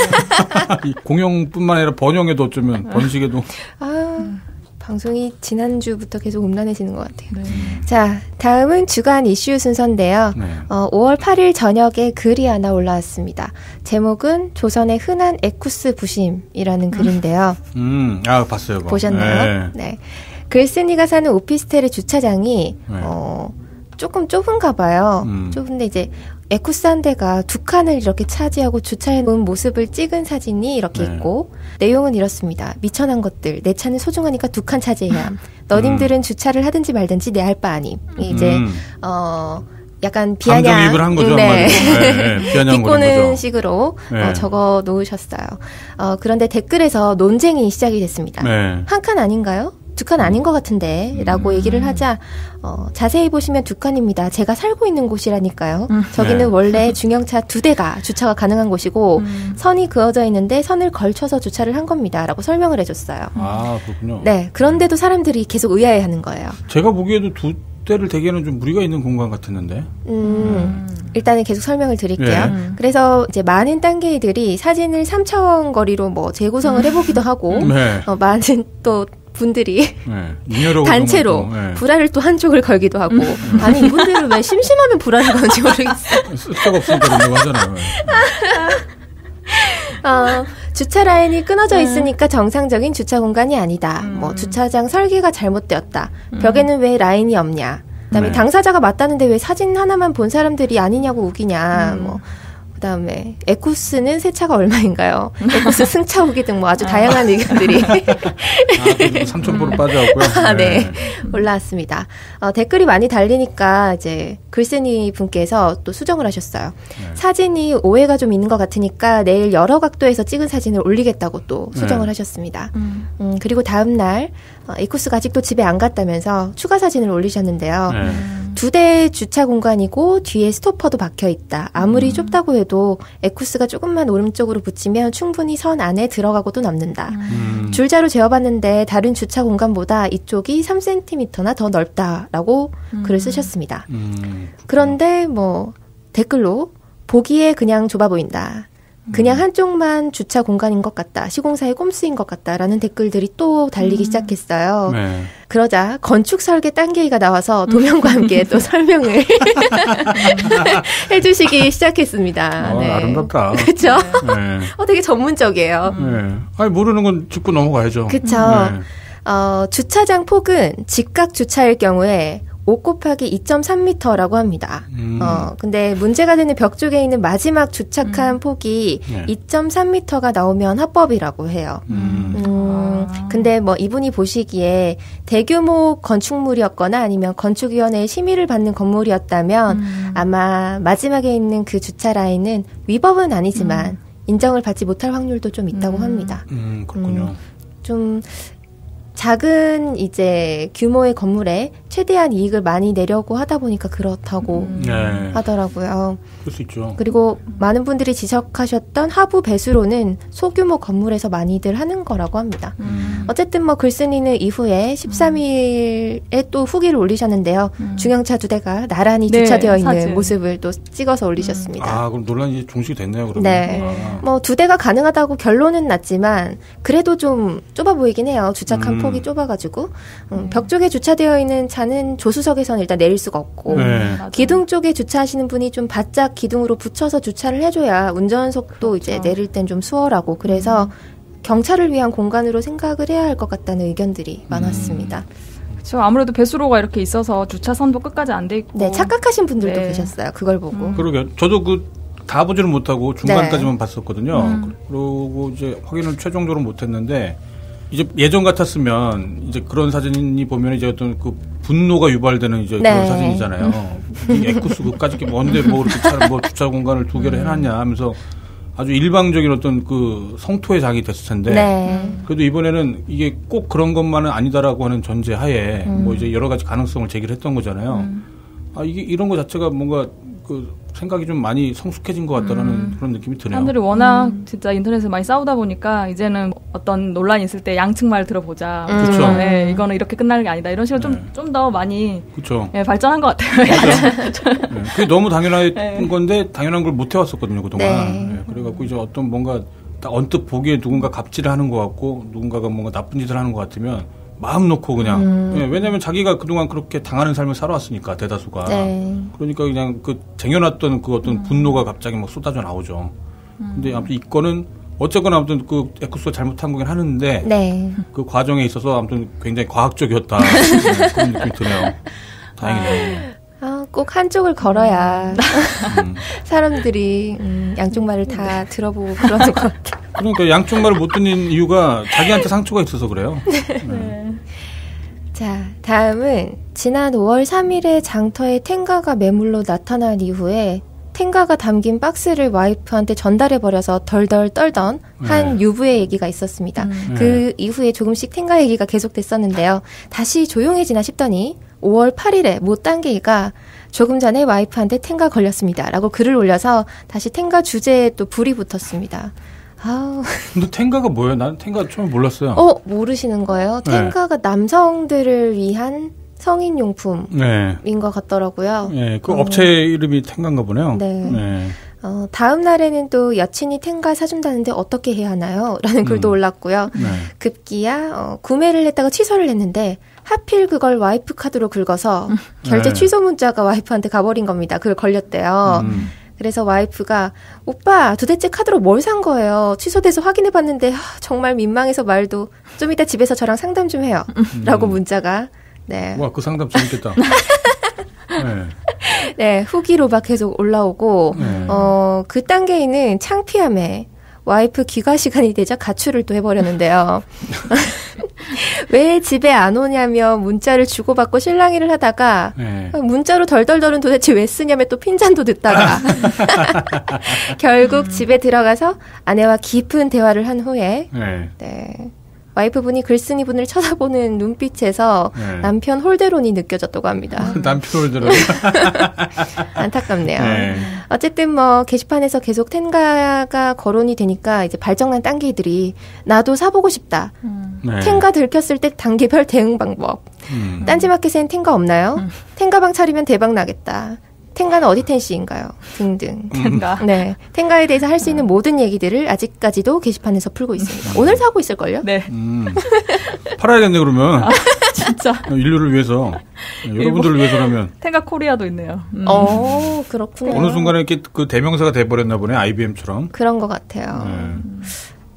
공용뿐만 아니라 번영에도 어쩌면, 번식에도. 아. 방송이 지난주부터 계속 음란해지는 것 같아요. 네. 자, 다음은 주간 이슈 순서인데요. 네. 어, 오월 팔일 저녁에 글이 하나 올라왔습니다. 제목은 조선의 흔한 에쿠스 부심이라는 글인데요. 음, 아, 봤어요. 그거. 보셨나요? 네. 네. 글쓴이가 사는 오피스텔의 주차장이 네. 어, 조금 좁은가 봐요. 음. 좁은데 이제 에쿠스 한 대가 두 칸을 이렇게 차지하고 주차해 놓은 모습을 찍은 사진이 이렇게 네. 있고 내용은 이렇습니다. 미천한 것들 내 차는 소중하니까 두 칸 차지해야 함. 너님들은 음. 주차를 하든지 말든지 내 할 바 아님. 이제 음. 어 약간 비아냥 감정이입을 한 거죠. 네. 네, 네. 비아냥 비꼬는 식으로 네. 어, 적어 놓으셨어요. 어, 그런데 댓글에서 논쟁이 시작이 됐습니다. 네. 한 칸 아닌가요? 두 칸 아닌 것 같은데 라고 음. 얘기를 하자 어, 자세히 보시면 두 칸입니다. 제가 살고 있는 곳이라니까요. 음. 저기는 네. 원래 중형차 두 대가 주차가 가능한 곳이고 음. 선이 그어져 있는데 선을 걸쳐서 주차를 한 겁니다. 라고 설명을 해줬어요. 아 그렇군요. 네, 그런데도 사람들이 계속 의아해하는 거예요. 제가 보기에도 두 대를 대기에는 좀 무리가 있는 공간 같았는데. 음, 음. 일단은 계속 설명을 드릴게요. 예. 그래서 이제 많은 딴개이들이 사진을 삼 차원 거리로 뭐 재구성을 해보기도 하고 네. 어, 많은 또 분들이 네. 단체로 네. 불화를 또 한쪽을 걸기도 하고 음. 아니 이분들은 왜 심심하면 불화를 거는지 모르겠어요. 쓸데가 없으니까 그런다고 하잖아요. 어, 주차 라인이 끊어져 있으니까 정상적인 주차 공간이 아니다. 음. 뭐 주차장 설계가 잘못되었다. 음. 벽에는 왜 라인이 없냐. 그다음에 네. 당사자가 맞다는데 왜 사진 하나만 본 사람들이 아니냐고 우기냐. 음. 뭐 그다음에 에쿠스는 세차가 얼마인가요? 에쿠스 승차 후기 등 뭐 아주 다양한 의견들이 아, 삼천포로 빠져왔고요. 아, 네. 네. 올라왔습니다. 어, 댓글이 많이 달리니까 이제 글쓴이 분께서 또 수정을 하셨어요. 네. 사진이 오해가 좀 있는 것 같으니까 내일 여러 각도에서 찍은 사진을 올리겠다고 또 수정을 네. 하셨습니다. 음. 음, 그리고 다음 날 어, 에쿠스가 아직도 집에 안 갔다면서 추가 사진을 올리셨는데요. 네. 두 대 주차 공간이고 뒤에 스토퍼도 박혀 있다. 아무리 음. 좁다고 해도 에쿠스가 조금만 오른쪽으로 붙이면 충분히 선 안에 들어가고도 남는다. 음. 줄자로 재어봤는데 다른 주차 공간보다 이쪽이 삼 센티미터나 더 넓다라고 음. 글을 쓰셨습니다. 음. 그런데 뭐 댓글로 보기에 그냥 좁아 보인다. 그냥 한쪽만 주차 공간인 것 같다. 시공사의 꼼수인 것 같다라는 댓글들이 또 달리기 음. 시작했어요. 네. 그러자 건축 설계 딴개이가 나와서 도면과 함께 또 설명을 해주시기 시작했습니다. 어, 네. 아름답다. 그렇죠? 네. 어, 되게 전문적이에요. 네. 아니 모르는 건 짚고 넘어가야죠. 그렇죠. 네. 어, 주차장 폭은 직각 주차일 경우에 오 곱하기 이 점 삼 미터라고 합니다. 음. 어, 근데 문제가 되는 벽 쪽에 있는 마지막 주차칸 음. 폭이 네. 이 점 삼 미터가 나오면 합법이라고 해요. 음. 음, 아. 근데 뭐 이분이 보시기에 대규모 건축물이었거나 아니면 건축위원회의 심의를 받는 건물이었다면 음. 아마 마지막에 있는 그 주차 라인은 위법은 아니지만 음. 인정을 받지 못할 확률도 좀 있다고 음. 합니다. 음, 그렇군요. 음, 좀 작은 이제 규모의 건물에 최대한 이익을 많이 내려고 하다 보니까 그렇다고 음. 네. 하더라고요. 그럴 수 있죠. 그리고 많은 분들이 지적하셨던 하부 배수로는 소규모 건물에서 많이들 하는 거라고 합니다. 음. 어쨌든 뭐 글쓴이는 이후에 십삼 일에 또 후기를 올리셨는데요. 음. 중형차 두 대가 나란히 네, 주차되어 있는 사진. 모습을 또 찍어서 올리셨습니다. 아, 그럼 논란이 종식이 됐네요, 그러면. 네. 아. 뭐 두 대가 가능하다고 결론은 났지만 그래도 좀 좁아 보이긴 해요. 주차칸 음. 폭이 좁아가지고 음, 벽 쪽에 주차되어 있는 차는 조수석에서는 일단 내릴 수가 없고 네. 기둥 쪽에 주차하시는 분이 좀 바짝 기둥으로 붙여서 주차를 해줘야 운전석도 그렇죠. 이제 내릴 땐 좀 수월하고 그래서 음. 경차를 위한 공간으로 생각을 해야 할 것 같다는 의견들이 많았습니다. 그렇죠. 아무래도 배수로가 이렇게 있어서 주차선도 끝까지 안 돼 있고. 네, 착각하신 분들도 네. 계셨어요. 그걸 보고. 음. 그러게요. 저도 그 다 보지는 못하고 중간까지만 네. 봤었거든요. 음. 그리고 이제 확인을 최종적으로 못했는데 이제 예전 같았으면 이제 그런 사진이 보면 이제 어떤 그 분노가 유발되는 이제 네. 그런 사진이잖아요. 이 에쿠스 그까지 뭔데 뭐 이렇게 차, 뭐 주차 공간을 두 개를 해놨냐 하면서 아주 일방적인 어떤 그 성토의 장이 됐을 텐데 네. 그래도 이번에는 이게 꼭 그런 것만은 아니다라고 하는 전제 하에 음. 뭐 이제 여러 가지 가능성을 제기를 했던 거잖아요. 음. 아 이게 이런 거 자체가 뭔가 그 생각이 좀 많이 성숙해진 것 같다라는 음. 그런 느낌이 드네요. 사람들이 워낙 음. 진짜 인터넷에 많이 싸우다 보니까 이제는 어떤 논란이 있을 때 양측 말 들어보자. 음. 그쵸. 네, 이거는 이렇게 끝날 게 아니다. 이런 식으로 네. 좀 좀 더 많이 그렇죠. 네, 발전한 것 같아요. 네, 그게 너무 당연한 네. 건데 당연한 걸 못 해왔었거든요 그동안. 네. 네, 그래갖고 이제 어떤 뭔가 딱 언뜻 보기에 누군가 갑질을 하는 것 같고 누군가가 뭔가 나쁜 짓을 하는 것 같으면 마음 놓고 그냥. 음. 네, 왜냐하면 자기가 그동안 그렇게 당하는 삶을 살아왔으니까 대다수가. 네. 그러니까 그냥 그 쟁여놨던 그 어떤 분노가 갑자기 막 쏟아져 나오죠. 근데 아무튼 이 건은 어쨌거나 아무튼 그 에쿠스가 잘못한 거긴 하는데 네. 그 과정에 있어서 아무튼 굉장히 과학적이었다. 네, 그런 느낌이 드네요. 다행이네요. 아, 꼭 한쪽을 걸어야 음. 사람들이 음, 양쪽 말을 다 들어보고 그러는 것 같아요. 그러니까 양쪽 말을 못 듣는 이유가 자기한테 상처가 있어서 그래요. 네. 자, 다음은 지난 오월 삼일에 장터에 텐가가 매물로 나타난 이후에 텐가가 담긴 박스를 와이프한테 전달해버려서 덜덜 떨던 한 네. 유부의 얘기가 있었습니다. 음. 그 네. 이후에 조금씩 텐가 얘기가 계속됐었는데요. 다시 조용해지나 싶더니 오월 팔일에 모 딴개이가 조금 전에 와이프한테 텐가 걸렸습니다. 라고 글을 올려서 다시 텐가 주제에 또 불이 붙었습니다. 아우. 근데 텐가가 뭐예요? 난 텐가 처음에 몰랐어요. 어, 모르시는 거예요? 네. 텐가가 남성들을 위한 성인용품인 네. 것 같더라고요. 네, 그 어. 업체 이름이 텐가인가 보네요. 네. 네. 어, 다음 날에는 또 여친이 텐가 사준다는데 어떻게 해야 하나요? 라는 글도 음. 올랐고요. 네. 급기야 어, 구매를 했다가 취소를 했는데 하필 그걸 와이프 카드로 긁어서 결제 네. 취소 문자가 와이프한테 가버린 겁니다. 그걸 걸렸대요. 음. 그래서 와이프가 오빠 도대체 카드로 뭘 산 거예요? 취소돼서 확인해봤는데 하, 정말 민망해서 말도 좀 이따 집에서 저랑 상담 좀 해요. 라고 문자가 네. 와, 그 상담 재밌겠다. 네. 네, 후기로 막 계속 올라오고, 네. 어, 그 단계에는 창피함에 와이프 귀가 시간이 되자 가출을 또 해버렸는데요. 왜 집에 안 오냐며 문자를 주고받고 실랑이를 하다가, 네. 문자로 덜덜덜은 도대체 왜 쓰냐며 또 핀잔도 듣다가, 결국 집에 들어가서 아내와 깊은 대화를 한 후에, 네. 네. 와이프분이 글쓴이 분을 쳐다보는 눈빛에서 네. 남편 홀대론이 느껴졌다고 합니다. 남편을 들어. 안타깝네요. 네. 어쨌든 뭐 게시판에서 계속 텐가가 거론이 되니까 이제 발정난 딴개들이 나도 사보고 싶다. 음. 네. 텐가 들켰을 때 단계별 대응 방법. 음. 딴지마켓엔 텐가 없나요? 음. 텐가방 차리면 대박 나겠다. 텐가는 어디 텐시인가요? 등등. 텐가. 네, 텐가에 대해서 할 수 있는 모든 얘기들을 아직까지도 게시판에서 풀고 있습니다. 오늘 사고 있을걸요? 네. 음. 팔아야겠네, 그러면. 아, 진짜. 인류를 위해서. 여러분들을 위해서라면. 텐가 코리아도 있네요. 음. 어, 그렇군요. 어느 순간에 이렇게 그 대명사가 돼버렸나 보네, 아이비엠처럼. 그런 것 같아요. 네.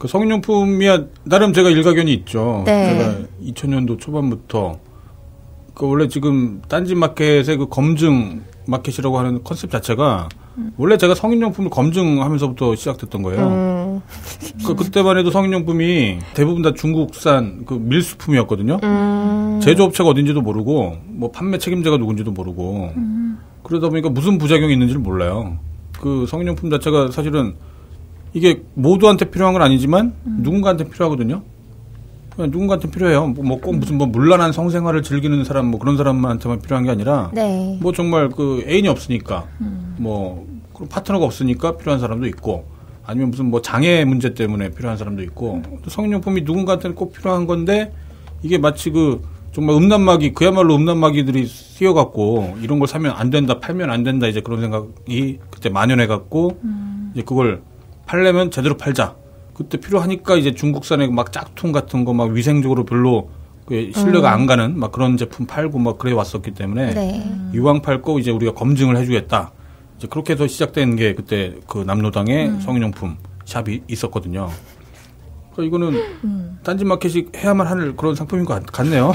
그 성인용품이야 나름 제가 일가견이 있죠. 네. 제가 이천 년도 초반부터 그 원래 지금 딴지 마켓의 그 검증 마켓이라고 하는 컨셉 자체가 음. 원래 제가 성인용품을 검증하면서부터 시작됐던 거예요. 음. 그 그때만 해도 성인용품이 대부분 다 중국산 그 밀수품이었거든요. 음. 제조업체가 어딘지도 모르고 뭐 판매 책임자가 누군지도 모르고 음. 그러다 보니까 무슨 부작용이 있는지를 몰라요. 그 성인용품 자체가 사실은 이게 모두한테 필요한 건 아니지만 음. 누군가한테 필요하거든요. 누군가한테 필요해요. 뭐 꼭 무슨 뭐 문란한 성생활을 즐기는 사람 뭐 그런 사람한테만 필요한 게 아니라 네. 뭐 정말 그 애인이 없으니까 음. 뭐 그런 파트너가 없으니까 필요한 사람도 있고 아니면 무슨 뭐 장애 문제 때문에 필요한 사람도 있고 음. 성인용품이 누군가한테는 꼭 필요한 건데 이게 마치 그 정말 음란마귀 그야말로 음란마귀들이 씌어갖고 이런 걸 사면 안 된다 팔면 안 된다 이제 그런 생각이 그때 만연해갖고 음. 이제 그걸 팔려면 제대로 팔자. 그때 필요하니까 이제 중국산의 막 짝퉁 같은 거 막 위생적으로 별로 그 신뢰가 음. 안 가는 막 그런 제품 팔고 막 그래 왔었기 때문에 네. 이왕 팔 거 이제 우리가 검증을 해주겠다. 이제 그렇게 해서 시작된 게 그때 그 남로당의 음. 성인용품 샵이 있었거든요. 그러니까 이거는 음. 딴지마켓이 해야만 할 그런 상품인 것 같, 같네요.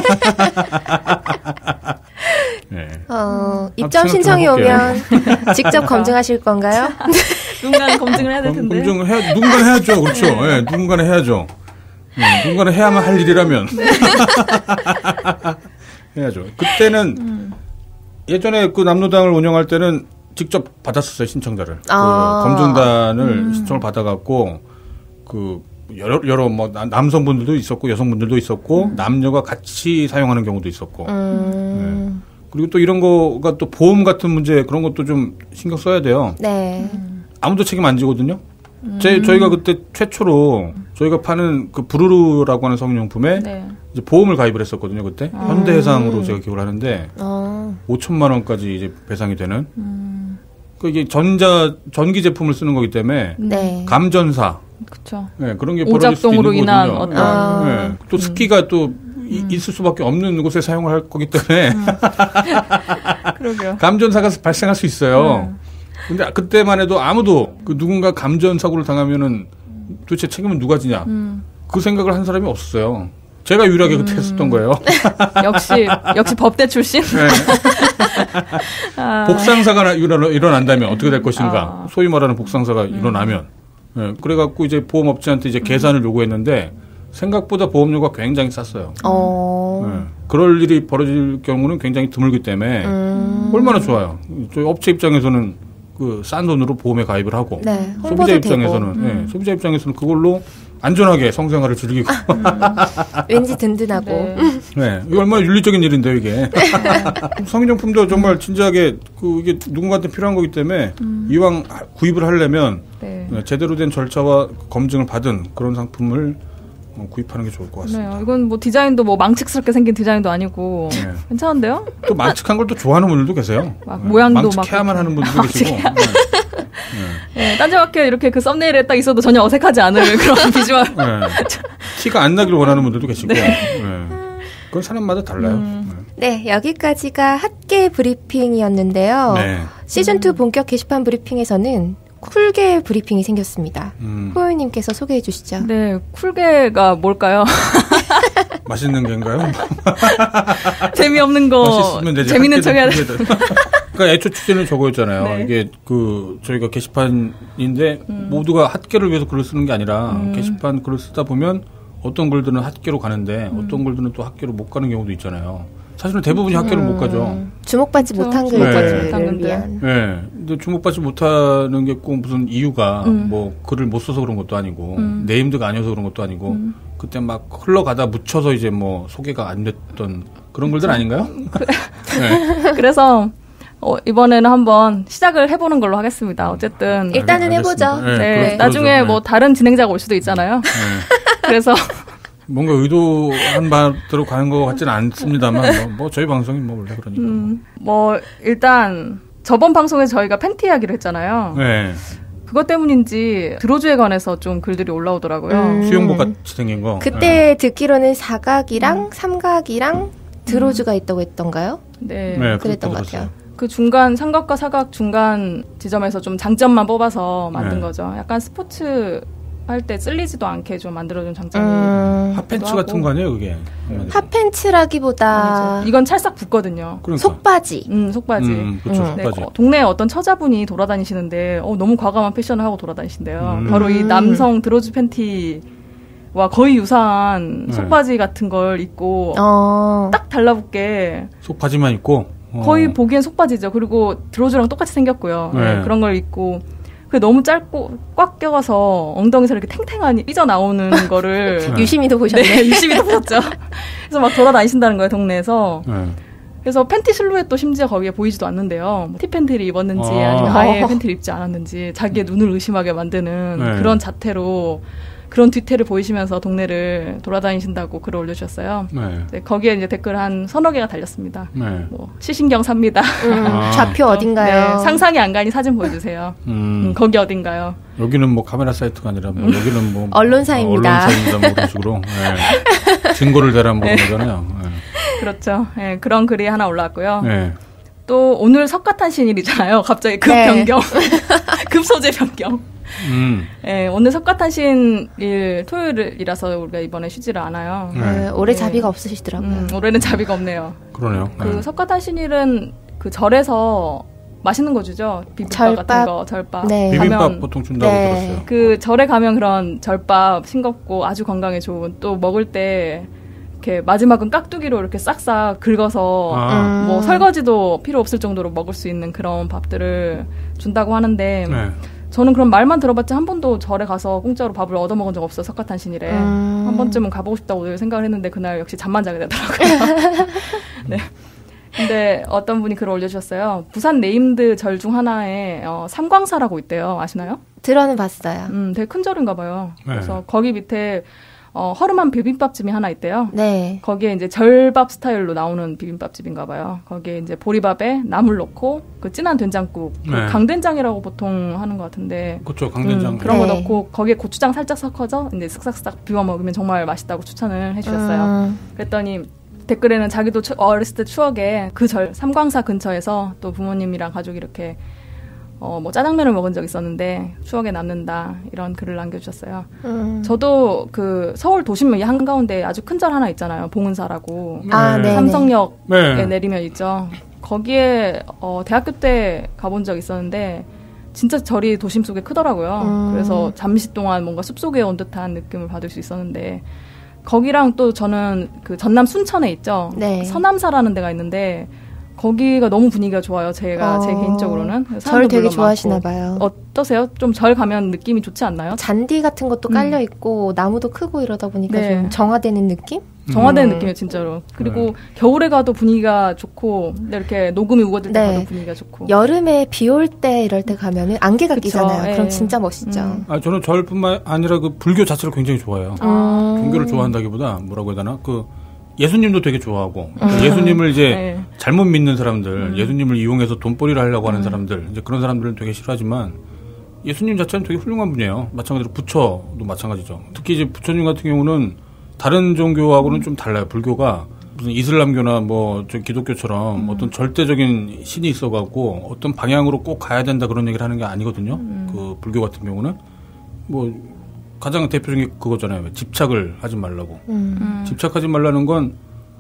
네. 어, 입점 신청이 오면 직접 검증하실 건가요? 누군가는 검증을 해야 될 텐데. 검증을 해야, 누군가는 해야죠. 그렇죠. 예, 네, 누군가는 해야죠. 네, 누군가는 해야만 할 일이라면. 네. 해야죠. 그때는 음. 예전에 그 남로당을 운영할 때는 직접 받았었어요, 신청자를. 아. 그 검증단을 음. 신청을 받아갖고 그 여러, 여러 뭐 남성분들도 있었고 여성분들도 있었고 음. 남녀가 같이 사용하는 경우도 있었고. 음. 네. 그리고 또 이런 거가 또 보험 같은 문제 그런 것도 좀 신경 써야 돼요. 네. 아무도 책임 안 지거든요. 음. 제, 저희가 그때 최초로 저희가 파는 그 부르르라고 하는 성인용품에 네. 이제 보험을 가입을 했었거든요. 그때 음. 현대해상으로 제가 기억을 하는데 어. 오천만 원까지 이제 배상이 되는. 음. 그 이게 전자 전기 제품을 쓰는 거기 때문에 네. 감전사. 그렇죠. 네, 그런 게 벌어질 수도 있는 인한 거거든요. 어떤 아. 네. 또 스키가 또 이, 있을 수밖에 없는 곳에 사용을 할 거기 때문에 음. 그러게요. 감전사가 발생할 수 있어요. 음. 근데 그때만 해도 아무도 그 누군가 감전 사고를 당하면은 도대체 책임은 누가 지냐 음. 그 생각을 한 사람이 없었어요. 제가 유일하게 음. 그때 했었던 거예요. 역시 역시 법대 출신. 네. 아. 복상사가 일어나, 일어난다면 어떻게 될 것인가. 아. 소위 말하는 복상사가 음. 일어나면. 네. 그래갖고 이제 보험업체한테 이제 계산을 음. 요구했는데 생각보다 보험료가 굉장히 쌌어요. 어. 네. 그럴 일이 벌어질 경우는 굉장히 드물기 때문에 음. 얼마나 좋아요. 저희 업체 입장에서는 그 싼 돈으로 보험에 가입을 하고 네, 소비자 입장에서는 음. 네, 소비자 입장에서는 그걸로 안전하게 성생활을 즐기고 음. 왠지 든든하고 네. 네, 이거 얼마나 윤리적인 일인데요 이게. 성인용품도 정말 진지하게 그 이게 누군가한테 필요한 거기 때문에 음. 이왕 구입을 하려면 네. 제대로 된 절차와 검증을 받은 그런 상품을 어, 구입하는 게 좋을 것 같습니다. 네, 이건 뭐 디자인도 뭐 망측스럽게 생긴 디자인도 아니고 네. 괜찮은데요? 또 망측한 걸 또 좋아하는 분들도 계세요. 막 네. 모양도 망측해야만 하는 분들도 계시고. 네. 네, 딴지마켓 이렇게 그 썸네일에 딱 있어도 전혀 어색하지 않을 그런 비주얼. 네. 티가 안 나길 원하는 분들도 계시고. 네. 네. 그건 사람마다 달라요. 음. 네, 여기까지가 핫게 브리핑이었는데요. 네. 시즌이 본격 게시판 브리핑에서는 쿨게 브리핑이 생겼습니다. 음. 호요님께서 소개해 주시죠. 네, 쿨게가 뭘까요? 맛있는 게인가요? 재미없는 거, 재밌는 척 해야 돼. 그러니까 애초 취지는 저거였잖아요. 네. 이게 그 저희가 게시판인데 음. 모두가 핫게를 위해서 글을 쓰는 게 아니라 음. 게시판 글을 쓰다 보면 어떤 글들은 핫게로 가는데 음. 어떤 글들은 또 핫게로 못 가는 경우도 있잖아요. 사실은 대부분이 학교를 음. 못 가죠. 주목받지 못한 글들을 네. 위한. 네. 근데 주목받지 못하는 게 꼭 무슨 이유가 음. 뭐 글을 못 써서 그런 것도 아니고 음. 네임드가 아니어서 그런 것도 아니고 음. 그때 막 흘러가다 묻혀서 이제 뭐 소개가 안 됐던 그런 글들 아닌가요? 그래. 네. 그래서 어, 이번에는 한번 시작을 해보는 걸로 하겠습니다. 어쨌든 일단은 네, 해보죠. 네. 네. 나중에 뭐 다른 진행자가 올 수도 있잖아요. 네. 그래서 뭔가 의도한 바대로 가는 것 같지는 않습니다만, 뭐, 뭐 저희 방송이 뭐 원래 그러니까. 음, 뭐 일단 저번 방송에 저희가 팬티 이야기를 했잖아요. 네. 그것 때문인지 드로즈에 관해서 좀 글들이 올라오더라고요. 음. 수영복 같이 생긴 거. 그때 네. 듣기로는 사각이랑 음. 삼각이랑 드로즈가 음. 있다고 했던가요? 네, 네 그랬던 것 같아요. 그 중간 삼각과 사각 중간 지점에서 좀 장점만 뽑아서 만든 네. 거죠. 약간 스포츠 할 때 쓸리지도 않게 좀 만들어준 장점이. 음. 핫팬츠 같은 거 아니에요, 그게? 핫팬츠라기보다 아니죠. 이건 찰싹 붙거든요. 그러니까. 속바지. 음, 속바지. 음, 그렇죠, 네, 속바지. 어, 동네에 어떤 처자분이 돌아다니시는데 어, 너무 과감한 패션을 하고 돌아다니신대요. 음. 바로 이 남성 드로즈 팬티와 거의 유사한 네. 속바지 같은 걸 입고 어. 딱 달라붙게 속바지만 입고 어. 거의 보기엔 속바지죠. 그리고 드로즈랑 똑같이 생겼고요. 네. 네, 그런 걸 입고 그 너무 짧고 꽉 껴서 엉덩이에서 이렇게 탱탱하니 삐져나오는 거를 네. 유심히도 보셨네. 네, 유심히도 보셨죠. 그래서 막 돌아다니신다는 거예요, 동네에서. 네. 그래서 팬티 실루엣도 심지어 거기에 보이지도 않는데요. 뭐 티팬티를 입었는지 아. 아니면 아예 팬티를 입지 않았는지 자기의 눈을 의심하게 만드는 네. 그런 자태로 그런 뒤태를 보이시면서 동네를 돌아다니신다고 글을 올려주셨어요. 네. 네, 거기에 이제 댓글 한 서너 개가 달렸습니다. 네. 뭐 시신경 삽니다. 음, 아. 좌표 어딘가요? 네, 상상이 안 가니 사진 보여주세요. 음. 음, 거기 어딘가요? 여기는 뭐 카메라 사이트가 아니라 뭐 여기는 뭐 언론사입니다. 어, 언론사입니다. 뭐 그런 식으로 네. 증거를 대라 뭐 그런 거잖아요. 네. 그렇죠. 네, 그런 글이 하나 올라왔고요. 네. 또 오늘 석가탄신일이잖아요. 갑자기 급 네. 변경, 급 소재 변경. 음. 네, 오늘 석가탄신일 토요일이라서 우리가 이번에 쉬지를 않아요. 네. 네, 올해 네. 자비가 없으시더라고요. 음, 올해는 자비가 없네요. 그러네요. 그 네. 석가탄신일은 그 절에서 맛있는 거 주죠. 비빔밥 절밥. 같은 거, 절밥. 네. 비빔밥 가면 보통 준다고 네. 들었어요. 그 절에 가면 그런 절밥 싱겁고 아주 건강에 좋은 또 먹을 때 이렇게 마지막은 깍두기로 이렇게 싹싹 긁어서 아. 음. 뭐 설거지도 필요 없을 정도로 먹을 수 있는 그런 밥들을 준다고 하는데 네. 저는 그런 말만 들어봤지 한 번도 절에 가서 공짜로 밥을 얻어 먹은 적 없어요. 석가탄신일에. 음. 한 번쯤은 가보고 싶다고 늘 생각을 했는데 그날 역시 잠만 자게 되더라고요. 네. 근데 어떤 분이 글을 올려주셨어요. 부산 네임드 절 중 하나에 어, 삼광사라고 있대요. 아시나요? 들어는 봤어요. 음, 되게 큰 절인가 봐요. 네. 그래서 거기 밑에 어, 허름한 비빔밥집이 하나 있대요. 네. 거기에 이제 절밥 스타일로 나오는 비빔밥집인가 봐요. 거기에 이제 보리밥에 나물 넣고 그 진한 된장국, 그 네. 강된장이라고 보통 하는 것 같은데 그렇죠. 강된장. 음, 그런 거 네. 넣고 거기에 고추장 살짝 섞어서 이제 쓱싹쓱싹 비워 먹으면 정말 맛있다고 추천을 해주셨어요. 음. 그랬더니 댓글에는 자기도 추, 어렸을 때 추억에 그 절 삼광사 근처에서 또 부모님이랑 가족이 이렇게 어, 뭐 짜장면을 먹은 적 있었는데 추억에 남는다 이런 글을 남겨주셨어요. 음. 저도 그 서울 도심 한가운데 아주 큰 절 하나 있잖아요. 봉은사라고. 아, 네. 삼성역에 네. 내리면 있죠. 거기에 어, 대학교 때 가본 적 있었는데 진짜 절이 도심 속에 크더라고요. 음. 그래서 잠시 동안 뭔가 숲속에 온 듯한 느낌을 받을 수 있었는데 거기랑 또 저는 그 전남 순천에 있죠. 네. 서남사라는 데가 있는데 거기가 너무 분위기가 좋아요. 제가 어, 제 개인적으로는. 절 사람도 되게 물론 좋아하시나 많고. 봐요. 어떠세요? 좀 절 가면 느낌이 좋지 않나요? 잔디 같은 것도 깔려 있고 나무도 크고 이러다 보니까 네. 좀 정화되는 느낌? 정화되는 음. 느낌이에요, 진짜로. 그리고 네. 겨울에 가도 분위기가 좋고, 이렇게 녹음이 우거질 때 네. 가도 분위기가 좋고. 여름에 비 올 때 이럴 때 가면은 안개가 그쵸, 끼잖아요. 예. 그럼 진짜 멋있죠. 음. 아, 저는 절뿐만 아니라 그 불교 자체를 굉장히 좋아해요. 음. 종교를 좋아한다기보다 뭐라고 해야 되나 그 예수님도 되게 좋아하고 음. 예수님을 이제 네. 잘못 믿는 사람들, 음. 예수님을 이용해서 돈벌이를 하려고 하는 음. 사람들, 이제 그런 사람들은 되게 싫어하지만 예수님 자체는 되게 훌륭한 분이에요. 마찬가지로 부처도 마찬가지죠. 특히 이제 부처님 같은 경우는 다른 종교하고는 좀 달라요. 불교가 무슨 이슬람교나 뭐 저 기독교처럼 음. 어떤 절대적인 신이 있어갖고 어떤 방향으로 꼭 가야 된다 그런 얘기를 하는 게 아니거든요. 음. 그 불교 같은 경우는 뭐 가장 대표적인 게 그거잖아요. 집착을 하지 말라고. 음. 음. 집착하지 말라는 건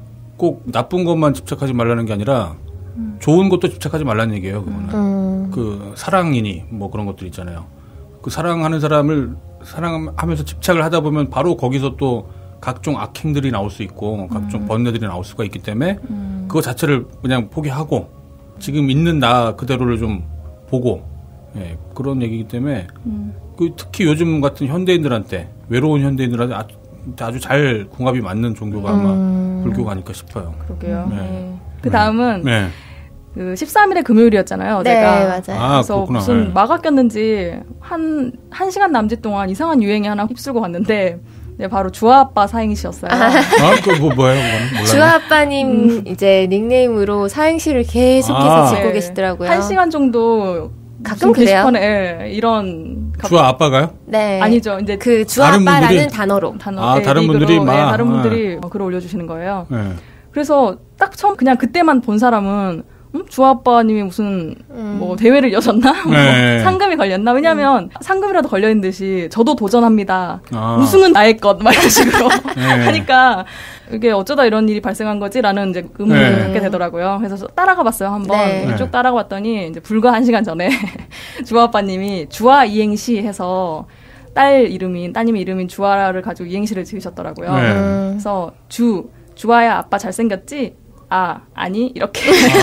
꼭 나쁜 것만 집착하지 말라는 게 아니라 음. 좋은 것도 집착하지 말라는 얘기예요. 그거는. 음. 그 사랑이니 뭐 그런 것들 있잖아요. 그 사랑하는 사람을 사랑하면서 집착을 하다 보면 바로 거기서 또 각종 악행들이 나올 수 있고 각종 음. 번뇌들이 나올 수가 있기 때문에 음. 그거 자체를 그냥 포기하고 지금 있는 나 그대로를 좀 보고 예, 그런 얘기이기 때문에 음. 그 특히 요즘 같은 현대인들한테 외로운 현대인들한테 아주, 아주 잘 궁합이 맞는 종교가 아마 음. 불교가 아닐까 싶어요. 그러게요. 네. 네. 그 다음은 네. 그 십삼 일의 금요일이었잖아요. 네, 어제가. 맞아요. 아, 그래서 그렇구나. 무슨 네. 마가 꼈는지 한, 한 시간 남짓 동안 이상한 유행이 하나 휩쓸고 갔는데 네, 바로 주아아빠 사행시였어요. 아, 그 뭐 뭐예요, 그거는? 몰라요. 주아아빠님 이제 닉네임으로 사행시를 계속해서 아. 짓고 네. 계시더라고요. 한 시간 정도 가끔 무슨 그래요. 게시판에 예, 이런 갑- 주아 아빠가요? 네. 아니죠. 이제 그 다른 주아아빠라는 분들이? 단어로. 단어, 아, 예, 다른 닉으로, 분들이 예, 막, 다른 네. 분들이 글을 올려주시는 거예요. 네. 그래서 딱 처음 그냥 그때만 본 사람은 음? 주아빠님이 무슨 음. 뭐 대회를 여셨나? 뭐 네. 상금이 걸렸나? 왜냐하면 음. 상금이라도 걸려있는 듯이 저도 도전합니다. 아. 우승은 나의 것 막 이런 식으로 네. 하니까 이게 어쩌다 이런 일이 발생한 거지라는 이제 의문을 네. 갖게 되더라고요. 그래서 따라가 봤어요 한번. 네. 쭉 따라가 봤더니 이제 불과 한 시간 전에 주아빠님이 주아 이행시 해서 딸 이름인 따님 이름인 주아를 가지고 이행시를 지으셨더라고요. 네. 음. 그래서 주 주아야 아빠 잘생겼지? 아 아니 이렇게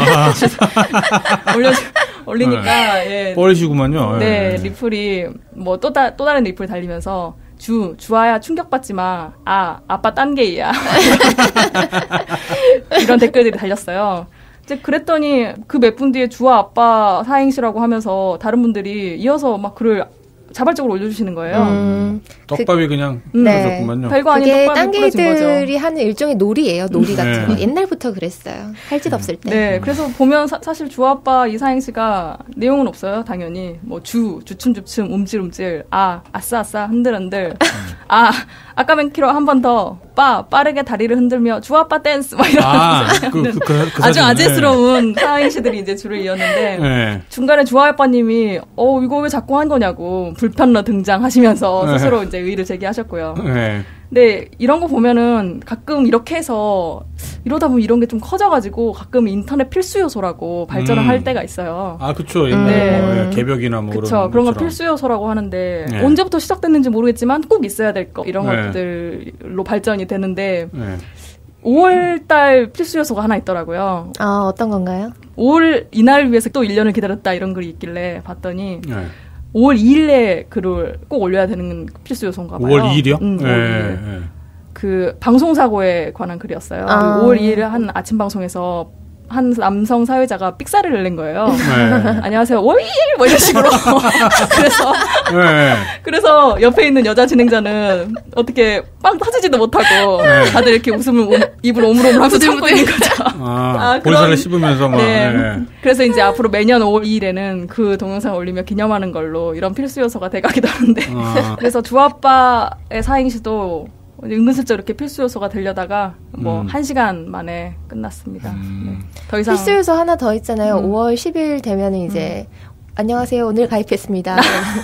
올려 올리니까 예. 뻘시구만요. 네 리플이 뭐 또 다 또 다른 리플 달리면서 주 주아야 충격받지 마. 아 아빠 딴 게이야. 이런 댓글들이 달렸어요. 이제 그랬더니 그 몇 분 뒤에 주아 아빠 사행시라고 하면서 다른 분들이 이어서 막 글을 자발적으로 올려주시는 거예요. 음. 떡밥이 그냥 네. 떨어졌구만요. 별거 아닌 그게 떡밥이 뿌려진 거죠. 딴개들이 하는 일종의 놀이예요. 놀이 같은 네. 거. 옛날부터 그랬어요. 할 짓 없을 때. 네, 그래서 보면 사, 사실 주아빠 이사행시가 내용은 없어요, 당연히. 뭐 주, 주춤주춤, 움찔움찔, 아, 아싸아싸, 흔들흔들, 아, 아까 맨 키로 한 번 더, 빠, 빠르게 다리를 흔들며 주아빠 댄스, 막 이런 아, 그, 그, 그, 그 아주 사진. 아재스러운 사행시들이 이제 줄을 이었는데 네. 중간에 주아빠님이 어 이거 왜 자꾸 한 거냐고 불편러 등장하시면서 네. 스스로 이제 의의를 제기하셨고요. 네. 근데 이런 거 보면은 가끔 이렇게 해서 이러다 보면 이런 게 좀 커져가지고 가끔 인터넷 필수 요소라고 발전을 음. 할 때가 있어요. 아, 그쵸. 옛날에 네. 뭐, 예, 개벽이나 뭐 그쵸. 그런. 그런 거 것처럼. 필수 요소라고 하는데 네. 언제부터 시작됐는지 모르겠지만 꼭 있어야 될 거 이런 네. 것들로 발전이 되는데 네. 오월 달 필수 요소가 하나 있더라고요. 아, 어떤 건가요? 오월 이날 위해서 또 일 년을 기다렸다 이런 글이 있길래 봤더니 네. 오월 이일에 글을 꼭 올려야 되는 필수 요소인가 봐요. 오월 이일이요? 응, 네. 오월 이일. 네. 그 방송사고에 관한 글이었어요. 아. 오월 이일에 한 아침 방송에서 한 남성 사회자가 삑사리를 낸 거예요. 네. 안녕하세요. 오일 뭐 이런 식으로. 그래서 네. 그래서 옆에 있는 여자 진행자는 어떻게 빵 터지지도 못하고 네. 다들 이렇게 웃음을 오, 입을 오물오물하면서 참고 있는 거죠. 아, 아, 볼살을 그런- 씹으면서 막. 네. 네. 그래서 이제 앞으로 매년 오월 이일에는 그 동영상을 올리며 기념하는 걸로 이런 필수 요소가 돼가기도 하는데. 아. 그래서 주아빠의 사행시도 은근슬쩍 이렇게 필수 요소가 되려다가 뭐 음. 한 시간 만에 끝났습니다. 음. 네. 더 이상 필수 요소 하나 더 있잖아요. 음. 오월 십일 되면은 이제 안녕하세요. 오늘 가입했습니다.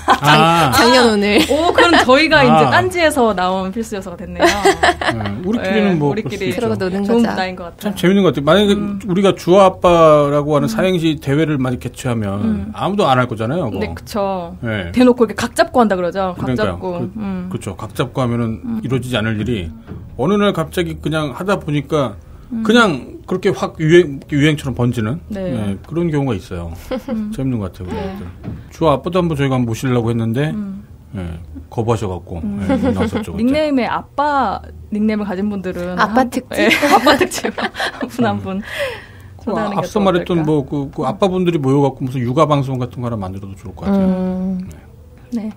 아. 작년 오늘. 오 그럼 저희가 아. 이제 딴지에서 나온 필수 요소가 됐네요. 네. 우리끼리는 네, 뭐. 우리끼리 그럴 수 그러고 있죠. 노는 좋은 거죠. 문화인 것 같아요. 참 재밌는 것 같아요. 만약에 음. 우리가 주아 아빠라고 하는 사행시 대회를 많이 개최하면 음. 아무도 안 할 거잖아요. 그거. 네, 그쵸. 네. 대놓고 이렇게 각 잡고 한다 그러죠. 각 그러니까요. 잡고. 그, 음. 그렇죠. 각 잡고 하면은 이루어지지 않을 일이 어느 날 갑자기 그냥 하다 보니까 그냥 그렇게 확 유행, 유행처럼 번지는 네. 네, 그런 경우가 있어요. 재밌는 것 같아요. 네. 주아 아빠도 한번 저희가 한번 모시려고 했는데 네, 거부하셔갖고 네, 못 나왔었죠. 그때. 닉네임에 아빠 닉네임을 가진 분들은 아빠 한- 특집? 네, 아빠 특집 한 분 한 분. 그 앞서 말했던 뭐 그 그 아빠분들이 모여갖고 무슨 육아 방송 같은 거 하나 만들어도 좋을 것 같아요. 음. 네.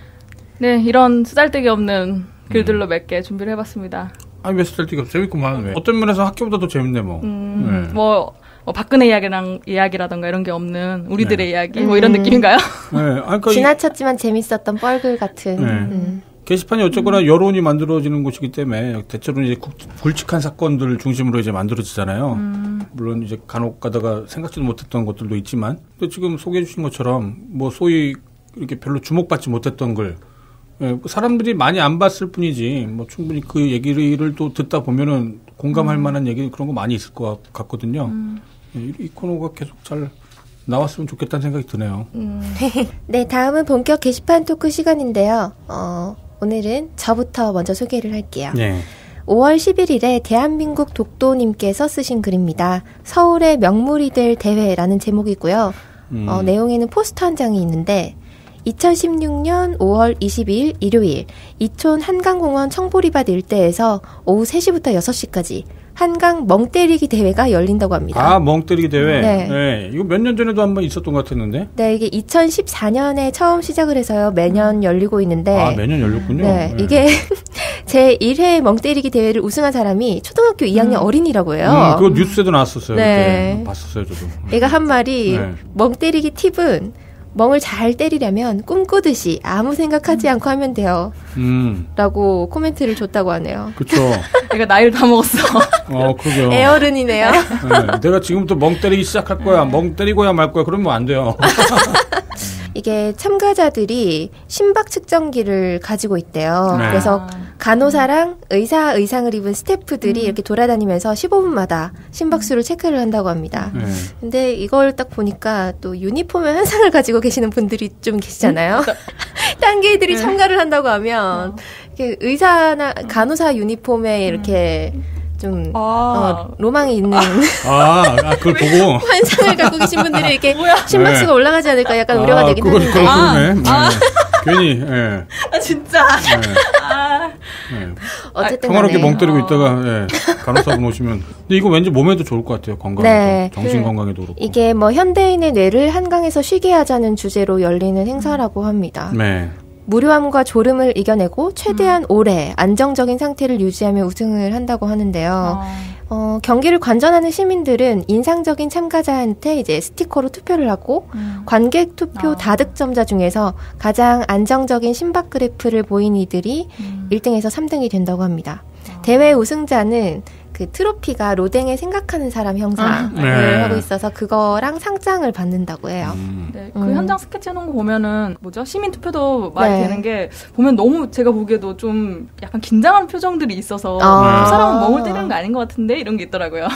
네, 이런 쓰잘데기 없는 글들로 몇 개 준비를 해봤습니다. 아니 왜 쓸데가 재밌구만. 왜? 어떤 면에서 학교보다 더 재밌네 뭐. 음, 네. 뭐, 뭐 박근혜 이야기랑 이야기라던가 이런 게 없는 우리들의 네. 이야기 뭐 이런 음. 느낌인가요? 네. 아니, 그러니까 이 지나쳤지만 재밌었던 뻘글 같은. 네. 음. 게시판이 어쨌거나 여론이 만들어지는 곳이기 때문에 대체로는 이제 굵- 굵직한 사건들 중심으로 이제 만들어지잖아요. 음. 물론 이제 간혹 가다가 생각지도 못했던 것들도 있지만, 또 지금 소개해 주신 것처럼 뭐 소위 이렇게 별로 주목받지 못했던 글, 예, 사람들이 많이 안 봤을 뿐이지, 뭐 충분히 그 얘기를 또 듣다 보면은 공감할 음. 만한 얘기 그런 거 많이 있을 것 같거든요. 예, 이, 이 코너가 계속 잘 나왔으면 좋겠다는 생각이 드네요. 음. 네, 다음은 본격 게시판 토크 시간인데요. 어, 오늘은 저부터 먼저 소개를 할게요. 네. 오월 십일일에 대한민국 독도님께서 쓰신 글입니다. 서울의 명물이 될 대회라는 제목이고요. 음. 어, 내용에는 포스터 한 장이 있는데 이천십육년 오월 이십이일 일요일 이촌 한강공원 청보리밭 일대에서 오후 세 시부터 여섯 시까지 한강 멍때리기 대회가 열린다고 합니다. 아, 멍때리기 대회. 네. 네. 이거 몇 년 전에도 한번 있었던 것 같았는데. 네, 이게 이천십사년에 처음 시작을 해서요. 매년 열리고 있는데 아, 매년 열렸군요. 네, 네. 이게 제일 회 멍때리기 대회를 우승한 사람이 초등학교 이 학년 어린이라고요. 음, 그거 뉴스에도 나왔었어요. 네. 그때. 봤었어요, 저도. 얘가 한 말이 네. 멍때리기 팁은 멍을 잘 때리려면 꿈꾸듯이 아무 생각하지 않고 하면 돼요. 음. 라고 코멘트를 줬다고 하네요. 그쵸. 내가 나이를 다 먹었어. 어, 그러게요. 애어른이네요. 네, 내가 지금부터 멍 때리기 시작할 거야. 멍 때리고야 말 거야. 그러면 안 돼요. 이게 참가자들이 심박 측정기를 가지고 있대요. 네. 그래서 간호사랑 의사 의상을 입은 스태프들이 음. 이렇게 돌아다니면서 십오 분마다 심박수를 체크를 한다고 합니다. 네. 근데 이걸 딱 보니까 또 유니폼의 한상을 가지고 계시는 분들이 좀 계시잖아요. 딴 게이들이 네. 참가를 한다고 하면 어. 이렇게 의사나 간호사 유니폼에 이렇게 좀 아. 어, 로망이 있는 아, 아, 그걸 보고. 환상을 갖고 계신 분들이 이렇게 심박수가 네. 올라가지 않을까 약간 우려가 아, 되긴 그거, 하는데. 그거, 아. 그러네. 네. 괜히, 예. 아, 진짜. 네. 아. 네. 어쨌든 평화롭게 간에. 멍 때리고 있다가, 예. 간호사분 오시면. 근데 이거 왠지 몸에도 좋을 것 같아요. 건강에도. 네. 정신 건강에도 그렇고. 이게 뭐 현대인의 뇌를 한강에서 쉬게 하자는 주제로 열리는 행사라고 합니다. 네. 무료함과 졸음을 이겨내고 최대한 음. 오래 안정적인 상태를 유지하며 우승을 한다고 하는데요. 어. 어, 경기를 관전하는 시민들은 인상적인 참가자한테 이제 스티커로 투표를 하고 음. 관객 투표 어. 다득점자 중에서 가장 안정적인 심박 그래프를 보인 이들이 음. 일 등에서 삼 등이 된다고 합니다. 어. 대회 우승자는 그 트로피가 로댕에 생각하는 사람 형상을 아, 네. 하고 있어서 그거랑 상장을 받는다고 해요. 음. 네, 그 음. 현장 스케치 해놓은 거 보면은 뭐죠? 시민 투표도 말이 네. 되는 게 보면 너무 제가 보기에도 좀 약간 긴장하는 표정들이 있어서 아. 그 사람은 멍을 때리는 거 아닌 것 같은데 이런 게 있더라고요.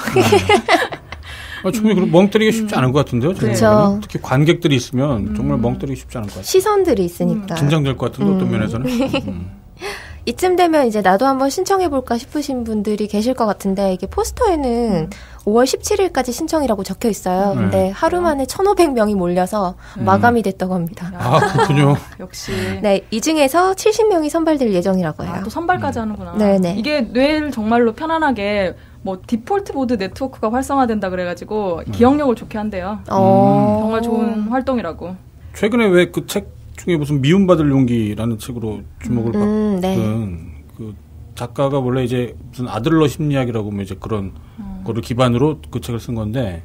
아, 충분히 그럼 멍 때리기 쉽지 않을 것 같은데요? 제 그쵸. 생각에는? 특히 관객들이 있으면 음. 정말 멍 때리기 쉽지 않을 것 같아요. 시선들이 있으니까. 긴장될 것 같은데 어떤 음. 면에서는. 음. 이쯤 되면 이제 나도 한번 신청해볼까 싶으신 분들이 계실 것 같은데 이게 포스터에는 음. 오월 십칠일까지 신청이라고 적혀 있어요. 네. 근데 하루 만에 천오백 명이 몰려서 음. 마감이 됐다고 합니다. 아, 그렇군요. 역시. 네, 이 중에서 칠십 명이 선발될 예정이라고 해요. 아, 또 선발까지 하는구나. 네네. 이게 뇌를 정말로 편안하게 뭐 디폴트 모드 네트워크가 활성화된다 그래가지고 기억력을 좋게 한대요. 어... 정말 좋은 활동이라고. 최근에 왜 그 책 중에 무슨 미움받을 용기라는 책으로 주목을 음, 받은 네. 그 작가가 원래 이제 무슨 아들러 심리학이라고 뭐 이제 그런 음. 거를 기반으로 그 책을 쓴 건데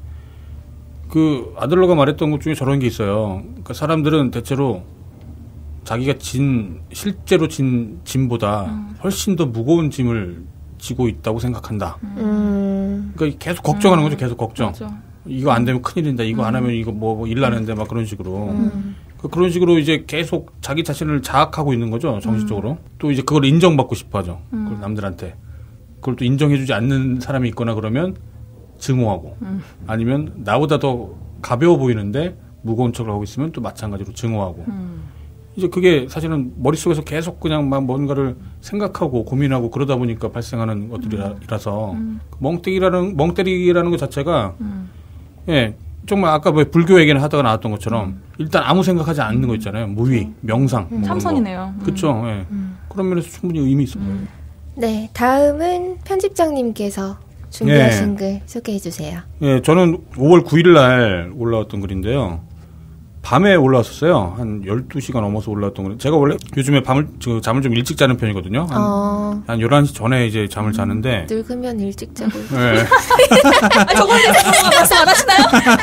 그 아들러가 말했던 것 중에 저런 게 있어요. 그러니까 사람들은 대체로 자기가 진 실제로 진 짐보다 음. 훨씬 더 무거운 짐을 지고 있다고 생각한다. 음... 그러니까 계속 걱정하는 거죠. 계속 걱정. 그렇죠. 이거 안 되면 큰일인다. 이거 음. 안 하면 이거 뭐, 뭐 일 나는데 막 그런 식으로. 음. 그 그런 식으로 이제 계속 자기 자신을 자학하고 있는 거죠. 정신적으로. 음. 또 이제 그걸 인정받고 싶어 하죠. 음. 그걸 남들한테. 그걸 또 인정해주지 않는 사람이 있거나 그러면 증오하고. 음. 아니면 나보다 더 가벼워 보이는데 무거운 척을 하고 있으면 또 마찬가지로 증오하고. 음. 이제 그게 사실은 머릿속에서 계속 그냥 막 뭔가를 생각하고 고민하고 그러다 보니까 발생하는 것들이라서 음. 멍때리라는, 멍때리기라는 것 자체가 음. 예, 정말 아까 뭐 불교 얘기는 하다가 나왔던 것처럼 일단 아무 생각하지 않는 거 있잖아요. 무위, 명상. 뭐 참선이네요. 음. 그렇죠. 예. 음. 그런 면에서 충분히 의미 있습니다. 음. 네, 다음은 편집장님께서 준비하신 글 소개해 주세요. 예, 저는 오월 구일 날 올라왔던 글인데요. 밤에 올라왔었어요. 한 열두 시가 넘어서 올라왔던 글. 제가 원래 요즘에 밤을, 저, 잠을 좀 일찍 자는 편이거든요. 한, 어, 한 열한 시 전에 이제 잠을 자는데. 늙으면 일찍 자고. 예. 아, 저걸 말씀 안 하시나요?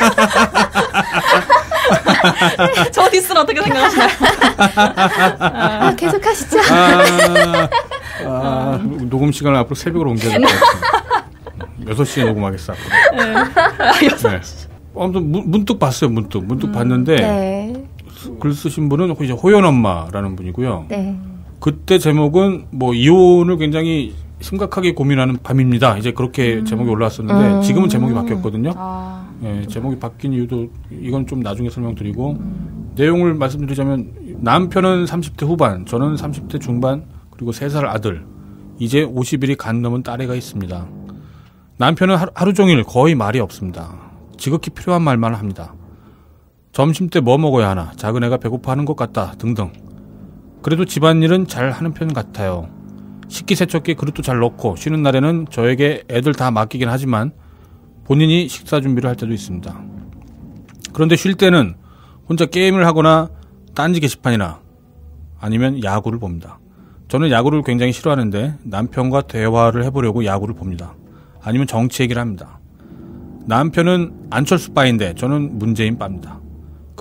저 디스는 어떻게 생각하시나요? 아, 계속 하시죠. 아, 아, 녹음 시간을 앞으로 새벽으로 옮겨야 될 것 같아요. 여섯 시에 녹음하겠어, 앞으로. 네. 아무튼 문, 문득 봤어요, 문득. 문득 음, 봤는데, 네. 글 쓰신 분은 이제 호연 엄마라는 분이고요. 네. 그때 제목은 뭐 이혼을 굉장히 심각하게 고민하는 밤입니다. 이제 그렇게 음. 제목이 올라왔었는데, 음. 지금은 제목이 바뀌었거든요. 아, 예, 제목이 바뀐 이유도 이건 좀 나중에 설명드리고, 음. 내용을 말씀드리자면, 남편은 삼십 대 후반, 저는 삼십 대 중반, 그리고 세 살 아들, 이제 오십 일이 간 넘은 딸애가 있습니다. 남편은 하루, 하루 종일 거의 말이 없습니다. 지극히 필요한 말만 합니다. 점심 때 뭐 먹어야 하나, 작은 애가 배고파하는 것 같다, 등등. 그래도 집안일은 잘 하는 편 같아요. 식기세척기 그릇도 잘 넣고, 쉬는 날에는 저에게 애들 다 맡기긴 하지만 본인이 식사 준비를 할 때도 있습니다. 그런데 쉴 때는 혼자 게임을 하거나 딴지 게시판이나 아니면 야구를 봅니다. 저는 야구를 굉장히 싫어하는데 남편과 대화를 해보려고 야구를 봅니다. 아니면 정치 얘기를 합니다. 남편은 안철수 빠인데 저는 문재인 빠입니다.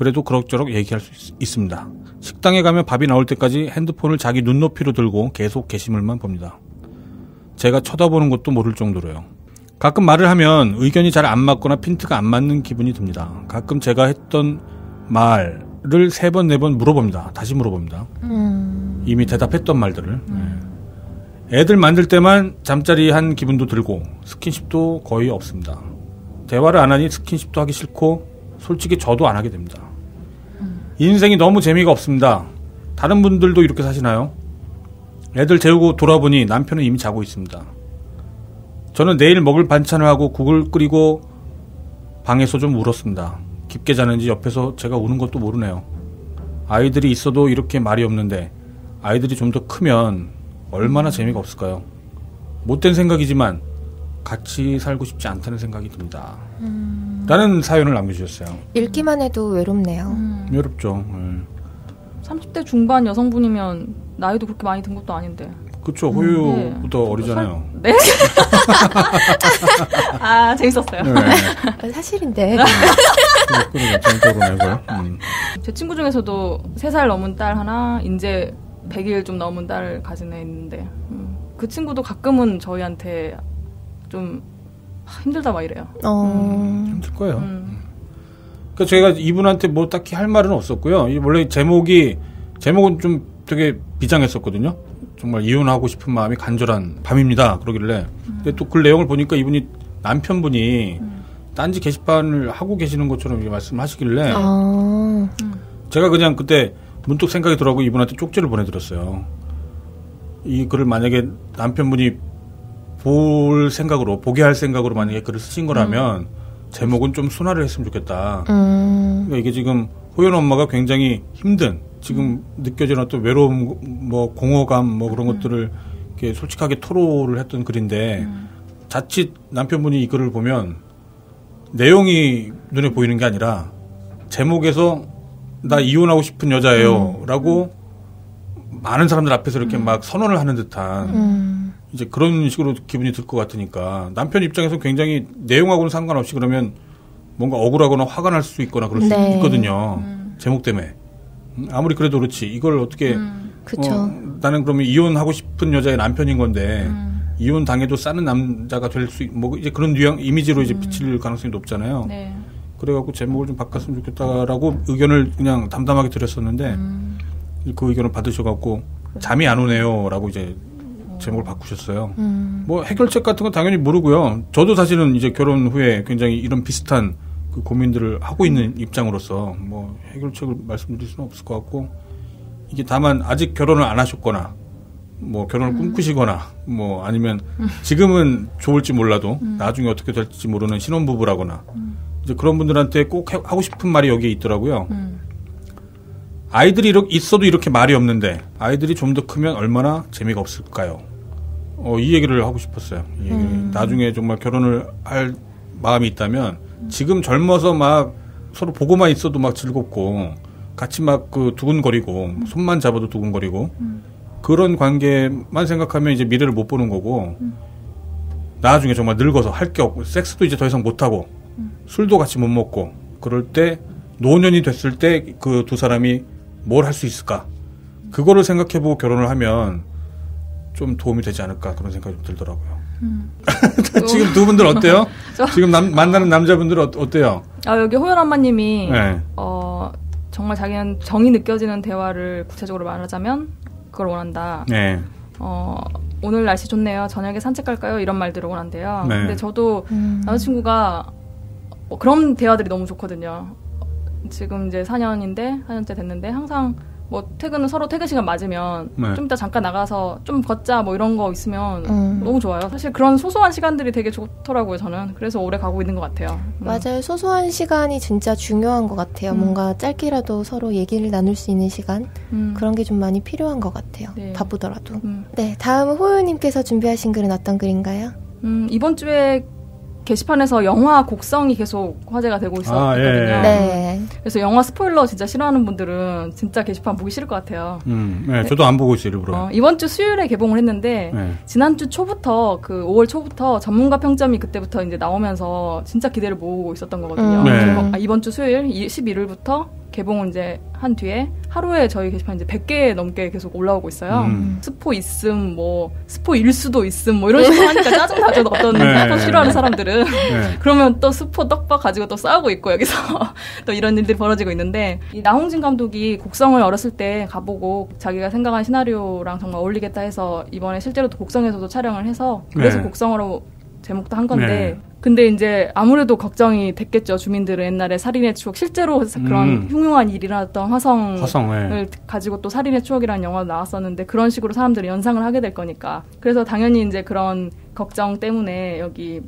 그래도 그럭저럭 얘기할 수 있, 있습니다. 식당에 가면 밥이 나올 때까지 핸드폰을 자기 눈높이로 들고 계속 게시물만 봅니다. 제가 쳐다보는 것도 모를 정도로요. 가끔 말을 하면 의견이 잘 안 맞거나 핀트가 안 맞는 기분이 듭니다. 가끔 제가 했던 말을 세 번, 네 번 물어봅니다. 다시 물어봅니다. 음. 이미 대답했던 말들을. 음. 애들 만들 때만 잠자리 한 기분도 들고 스킨십도 거의 없습니다. 대화를 안 하니 스킨십도 하기 싫고 솔직히 저도 안 하게 됩니다. 음. 인생이 너무 재미가 없습니다. 다른 분들도 이렇게 사시나요? 애들 재우고 돌아보니 남편은 이미 자고 있습니다. 저는 내일 먹을 반찬을 하고 국을 끓이고 방에서 좀 울었습니다. 깊게 자는지 옆에서 제가 우는 것도 모르네요. 아이들이 있어도 이렇게 말이 없는데 아이들이 좀 더 크면 얼마나 재미가 없을까요? 못된 생각이지만 같이 살고 싶지 않다는 생각이 듭니다. 음... 라는 사연을 남겨주셨어요. 읽기만 해도 외롭네요. 음... 외롭죠. 네. 삼십 대 중반 여성분이면 나이도 그렇게 많이 든 것도 아닌데. 그쵸. 호유부터 네. 어리잖아요. 네? 아, 재밌었어요. 네. 사실인데. 음. 제 친구 중에서도 세 살 넘은 딸 하나, 이제 백 일 좀 넘은 딸을 가진 애 있는데, 음. 그 친구도 가끔은 저희한테 좀 힘들다 막 이래요. 어... 음. 힘들 거예요. 음. 그러니까 저희가 이분한테 뭐 딱히 할 말은 없었고요. 원래 제목이, 제목은 좀 되게 비장했었거든요. 정말 이혼하고 싶은 마음이 간절한 밤입니다. 그러길래. 음. 근데 또 그 내용을 보니까 이분이 남편분이 음. 딴지 게시판을 하고 계시는 것처럼 이렇게 말씀하시길래 아. 제가 그냥 그때 문득 생각이 들어가고 이분한테 쪽지를 보내드렸어요. 이 글을 만약에 남편분이 볼 생각으로, 보게 할 생각으로 만약에 글을 쓰신 거라면 음. 제목은 좀 순화를 했으면 좋겠다. 음. 그러니까 이게 지금 호연 엄마가 굉장히 힘든 지금 음. 느껴지는 어떤 외로움, 뭐 공허감, 뭐 그런 음. 것들을 이렇게 솔직하게 토로를 했던 글인데 음. 자칫 남편분이 이 글을 보면 내용이 눈에 보이는 게 아니라 제목에서 나 이혼하고 싶은 여자예요 음. 라고 많은 사람들 앞에서 이렇게 음. 막 선언을 하는 듯한 음. 이제 그런 식으로 기분이 들 것 같으니까 남편 입장에서 굉장히 내용하고는 상관없이 그러면 뭔가 억울하거나 화가 날 수 있거나 그럴 수 네. 있거든요. 음. 제목 때문에. 아무리 그래도 그렇지. 이걸 어떻게 음. 어, 나는 그러면 이혼하고 싶은 여자의 남편인 건데 음. 이혼 당해도 싸는 남자가 될 수 뭐 이제 그런 뉘앙 이미지로 이제 비칠 가능성이 높잖아요. 네. 그래갖고 제목을 좀 바꿨으면 좋겠다라고 의견을 그냥 담담하게 드렸었는데 음. 그 의견을 받으셔갖고 잠이 안 오네요라고 이제 제목을 바꾸셨어요. 음. 뭐 해결책 같은 건 당연히 모르고요. 저도 사실은 이제 결혼 후에 굉장히 이런 비슷한 그 고민들을 하고 있는 입장으로서 뭐 해결책을 말씀드릴 수는 없을 것 같고 이게 다만 아직 결혼을 안 하셨거나 뭐 결혼을 음. 꿈꾸시거나 뭐 아니면 음. 지금은 좋을지 몰라도 음. 나중에 어떻게 될지 모르는 신혼부부라거나 음. 이제 그런 분들한테 꼭 해, 하고 싶은 말이 여기에 있더라고요. 음. 아이들이 이렇게 있어도 이렇게 말이 없는데 아이들이 좀 더 크면 얼마나 재미가 없을까요? 어, 이 얘기를 하고 싶었어요. 이 얘기. 음. 나중에 정말 결혼을 할 마음이 있다면 지금 젊어서 막 서로 보고만 있어도 막 즐겁고 같이 막 그 두근거리고 음. 손만 잡아도 두근거리고 음. 그런 관계만 생각하면 이제 미래를 못 보는 거고 음. 나중에 정말 늙어서 할 게 없고 섹스도 이제 더 이상 못 하고 음. 술도 같이 못 먹고 그럴 때 노년이 됐을 때 그 두 사람이 뭘 할 수 있을까 그거를 생각해보고 결혼을 하면 좀 도움이 되지 않을까 그런 생각이 들더라고요. 음. 지금 두 분들 어때요? 저... 지금 남, 만나는 남자분들 어, 어때요? 아, 여기 호연 엄마님이 네. 어, 정말 자기는 정이 느껴지는 대화를 구체적으로 말하자면 그걸 원한다. 네. 어, 오늘 날씨 좋네요. 저녁에 산책 갈까요? 이런 말들을 원한대요. 네. 근데 저도 음. 남자친구가 뭐 그런 대화들이 너무 좋거든요. 지금 이제 사 년인데 사 년째 됐는데 항상 뭐 퇴근은 서로 퇴근 시간 맞으면 네. 좀 이따 잠깐 나가서 좀 걷자 뭐 이런 거 있으면 음. 너무 좋아요. 사실 그런 소소한 시간들이 되게 좋더라고요. 저는 그래서 오래 가고 있는 것 같아요. 음. 맞아요. 소소한 시간이 진짜 중요한 것 같아요. 음. 뭔가 짧게라도 서로 얘기를 나눌 수 있는 시간 음. 그런 게 좀 많이 필요한 것 같아요. 네. 바쁘더라도. 음. 네, 다음 호유님께서 준비하신 글은 어떤 글인가요? 음, 이번 주에 게시판에서 영화 곡성이 계속 화제가 되고 있었거든요. 아, 예. 네. 그래서 영화 스포일러 진짜 싫어하는 분들은 진짜 게시판 보기 싫을 것 같아요. 음, 네, 저도 안 보고 있어요, 일부러. 어, 이번 주 수요일에 개봉을 했는데 네. 지난주 초부터 그 오월 초부터 전문가 평점이 그때부터 이제 나오면서 진짜 기대를 모으고 있었던 거거든요. 음. 네. 아, 이번 주 수요일 십일 일부터 개봉을 이제 한 뒤에 하루에 저희 게시판 이제 백 개 넘게 계속 올라오고 있어요. 음. 스포 있음, 뭐 스포일 수도 있음, 뭐 이런 식으로 하니까 짜증나죠. 어떤 네. 스포 싫어하는 사람들은. 네. 그러면 또 스포 떡밥 가지고 또 싸우고 있고 여기서 또 이런 일들이 벌어지고 있는데 이 나홍진 감독이 곡성을 어렸을 때 가보고 자기가 생각한 시나리오랑 정말 어울리겠다 해서 이번에 실제로 또 곡성에서도 촬영을 해서 그래서 네. 곡성으로 제목도 한 건데 네. 근데 이제 아무래도 걱정이 됐겠죠. 주민들은 옛날에 살인의 추억 실제로 그런 음. 흉흉한 일이 일어났던 화성을 화성, 네. 가지고 또 살인의 추억이라는 영화도 나왔었는데 그런 식으로 사람들이 연상을 하게 될 거니까 그래서 당연히 이제 그런 걱정 때문에 여기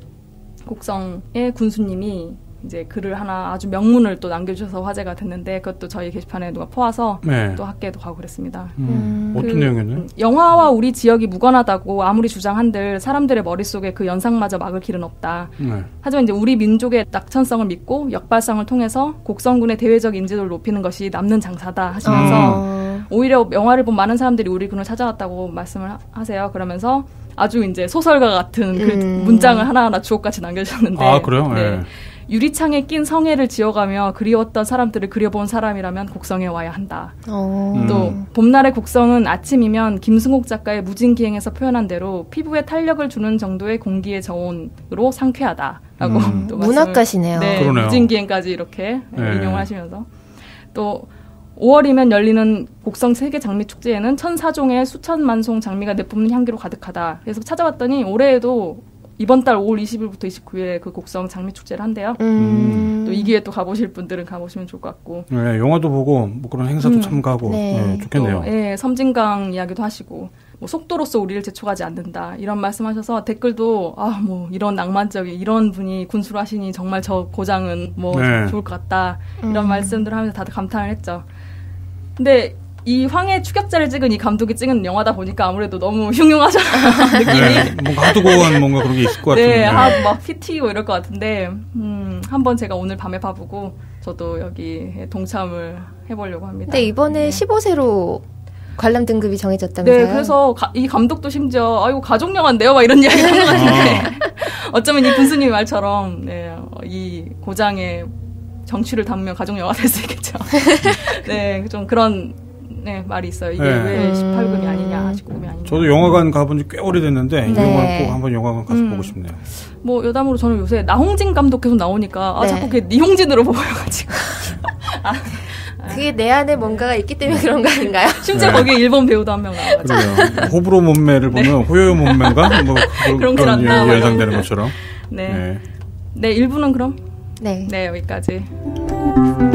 곡성의 군수님이 이제 글을 하나 아주 명문을 또 남겨주셔서 화제가 됐는데 그것도 저희 게시판에 누가 퍼와서 네. 또 학계에도 가고 그랬습니다. 음. 음. 어떤 그 내용이었나요? 영화와 우리 지역이 무관하다고 아무리 주장한들 사람들의 머릿속에 그 연상마저 막을 길은 없다. 네. 하지만 이제 우리 민족의 낙천성을 믿고 역발상을 통해서 곡성군의 대외적 인지도를 높이는 것이 남는 장사다 하시면서 어. 오히려 영화를 본 많은 사람들이 우리 군을 찾아갔다고 말씀을 하, 하세요. 그러면서 아주 이제 소설가 같은 그 음. 문장을 하나하나 주옥같이 남겨주셨는데 아 그래요? 네. 네. 유리창에 낀 성애를 지어가며 그리웠던 사람들을 그려본 사람이라면 곡성에 와야 한다. 오. 또 음. 봄날의 곡성은 아침이면 김승옥 작가의 무진기행에서 표현한 대로 피부에 탄력을 주는 정도의 공기의 저온으로 상쾌하다라고 음. 또 문학가시네요. 네, 무진기행까지 이렇게 네. 인용을 하시면서 또 오월이면 열리는 곡성 세계 장미 축제에는 천사종의 수천만 송 장미가 내뿜는 향기로 가득하다. 그래서 찾아봤더니 올해에도 이번 달 오월 이십일부터 이십구일에 그 곡성 장미축제를 한대요. 음. 또 이 기회에 또 가보실 분들은 가보시면 좋을 것 같고. 네, 영화도 보고 뭐 그런 행사도 음. 참가하고 네. 네, 좋겠네요. 또, 예, 섬진강 이야기도 하시고 뭐 속도로서 우리를 재촉하지 않는다 이런 말씀하셔서 댓글도 아 뭐 이런 낭만적인 이런 분이 군수로 하시니 정말 저 고장은 뭐 네. 좋을 것 같다 이런 음. 말씀들을 하면서 다들 감탄을 했죠. 근데 이 황해 추격자를 찍은 이 감독이 찍은 영화다 보니까 아무래도 너무 흉흉하잖아요. 느낌이. 네, 뭔가 하드고한 뭔가 그런 게 있을 것 같은데. 네, 하, 막 피 튀고 이럴 것 같은데 음, 한번 제가 오늘 밤에 봐보고 저도 여기 동참을 해보려고 합니다. 근데 이번에 네. 십오 세로 관람 등급이 정해졌다면서요? 네, 그래서 가, 이 감독도 심지어 아이고 가족 영화인데요? 막 이런 이야기 하는 것 같은데 어쩌면 이 군수님 말처럼 네, 이 고장의 정취를 담으면 가족 영화 될 수 있겠죠. 네, 좀 그런 네, 말이 있어요. 이게 네. 왜 십팔 금이 아니냐, 십구 금이 아니냐. 저도 영화관 가본 지 꽤 오래됐는데 네. 이 영화를 꼭 한번 영화관 가서 음. 보고 싶네요. 뭐 여담으로 저는 요새 나홍진 감독 계속 나오니까 아, 네. 자꾸 그게 니홍진으로 보여가지고. 아, 그게 내 안에 뭔가가 있기 때문에 그런 거 아닌가요? 심지어 네. 거기에 일본 배우도 한 명 나와가지고. 그래요. 호불호 몸매를 보면 네. 호요요 몸매인가? 뭐 그런, 그런 게 예상되는 것처럼. 네. 네. 네, 일 부는 그럼? 네. 네, 여기까지.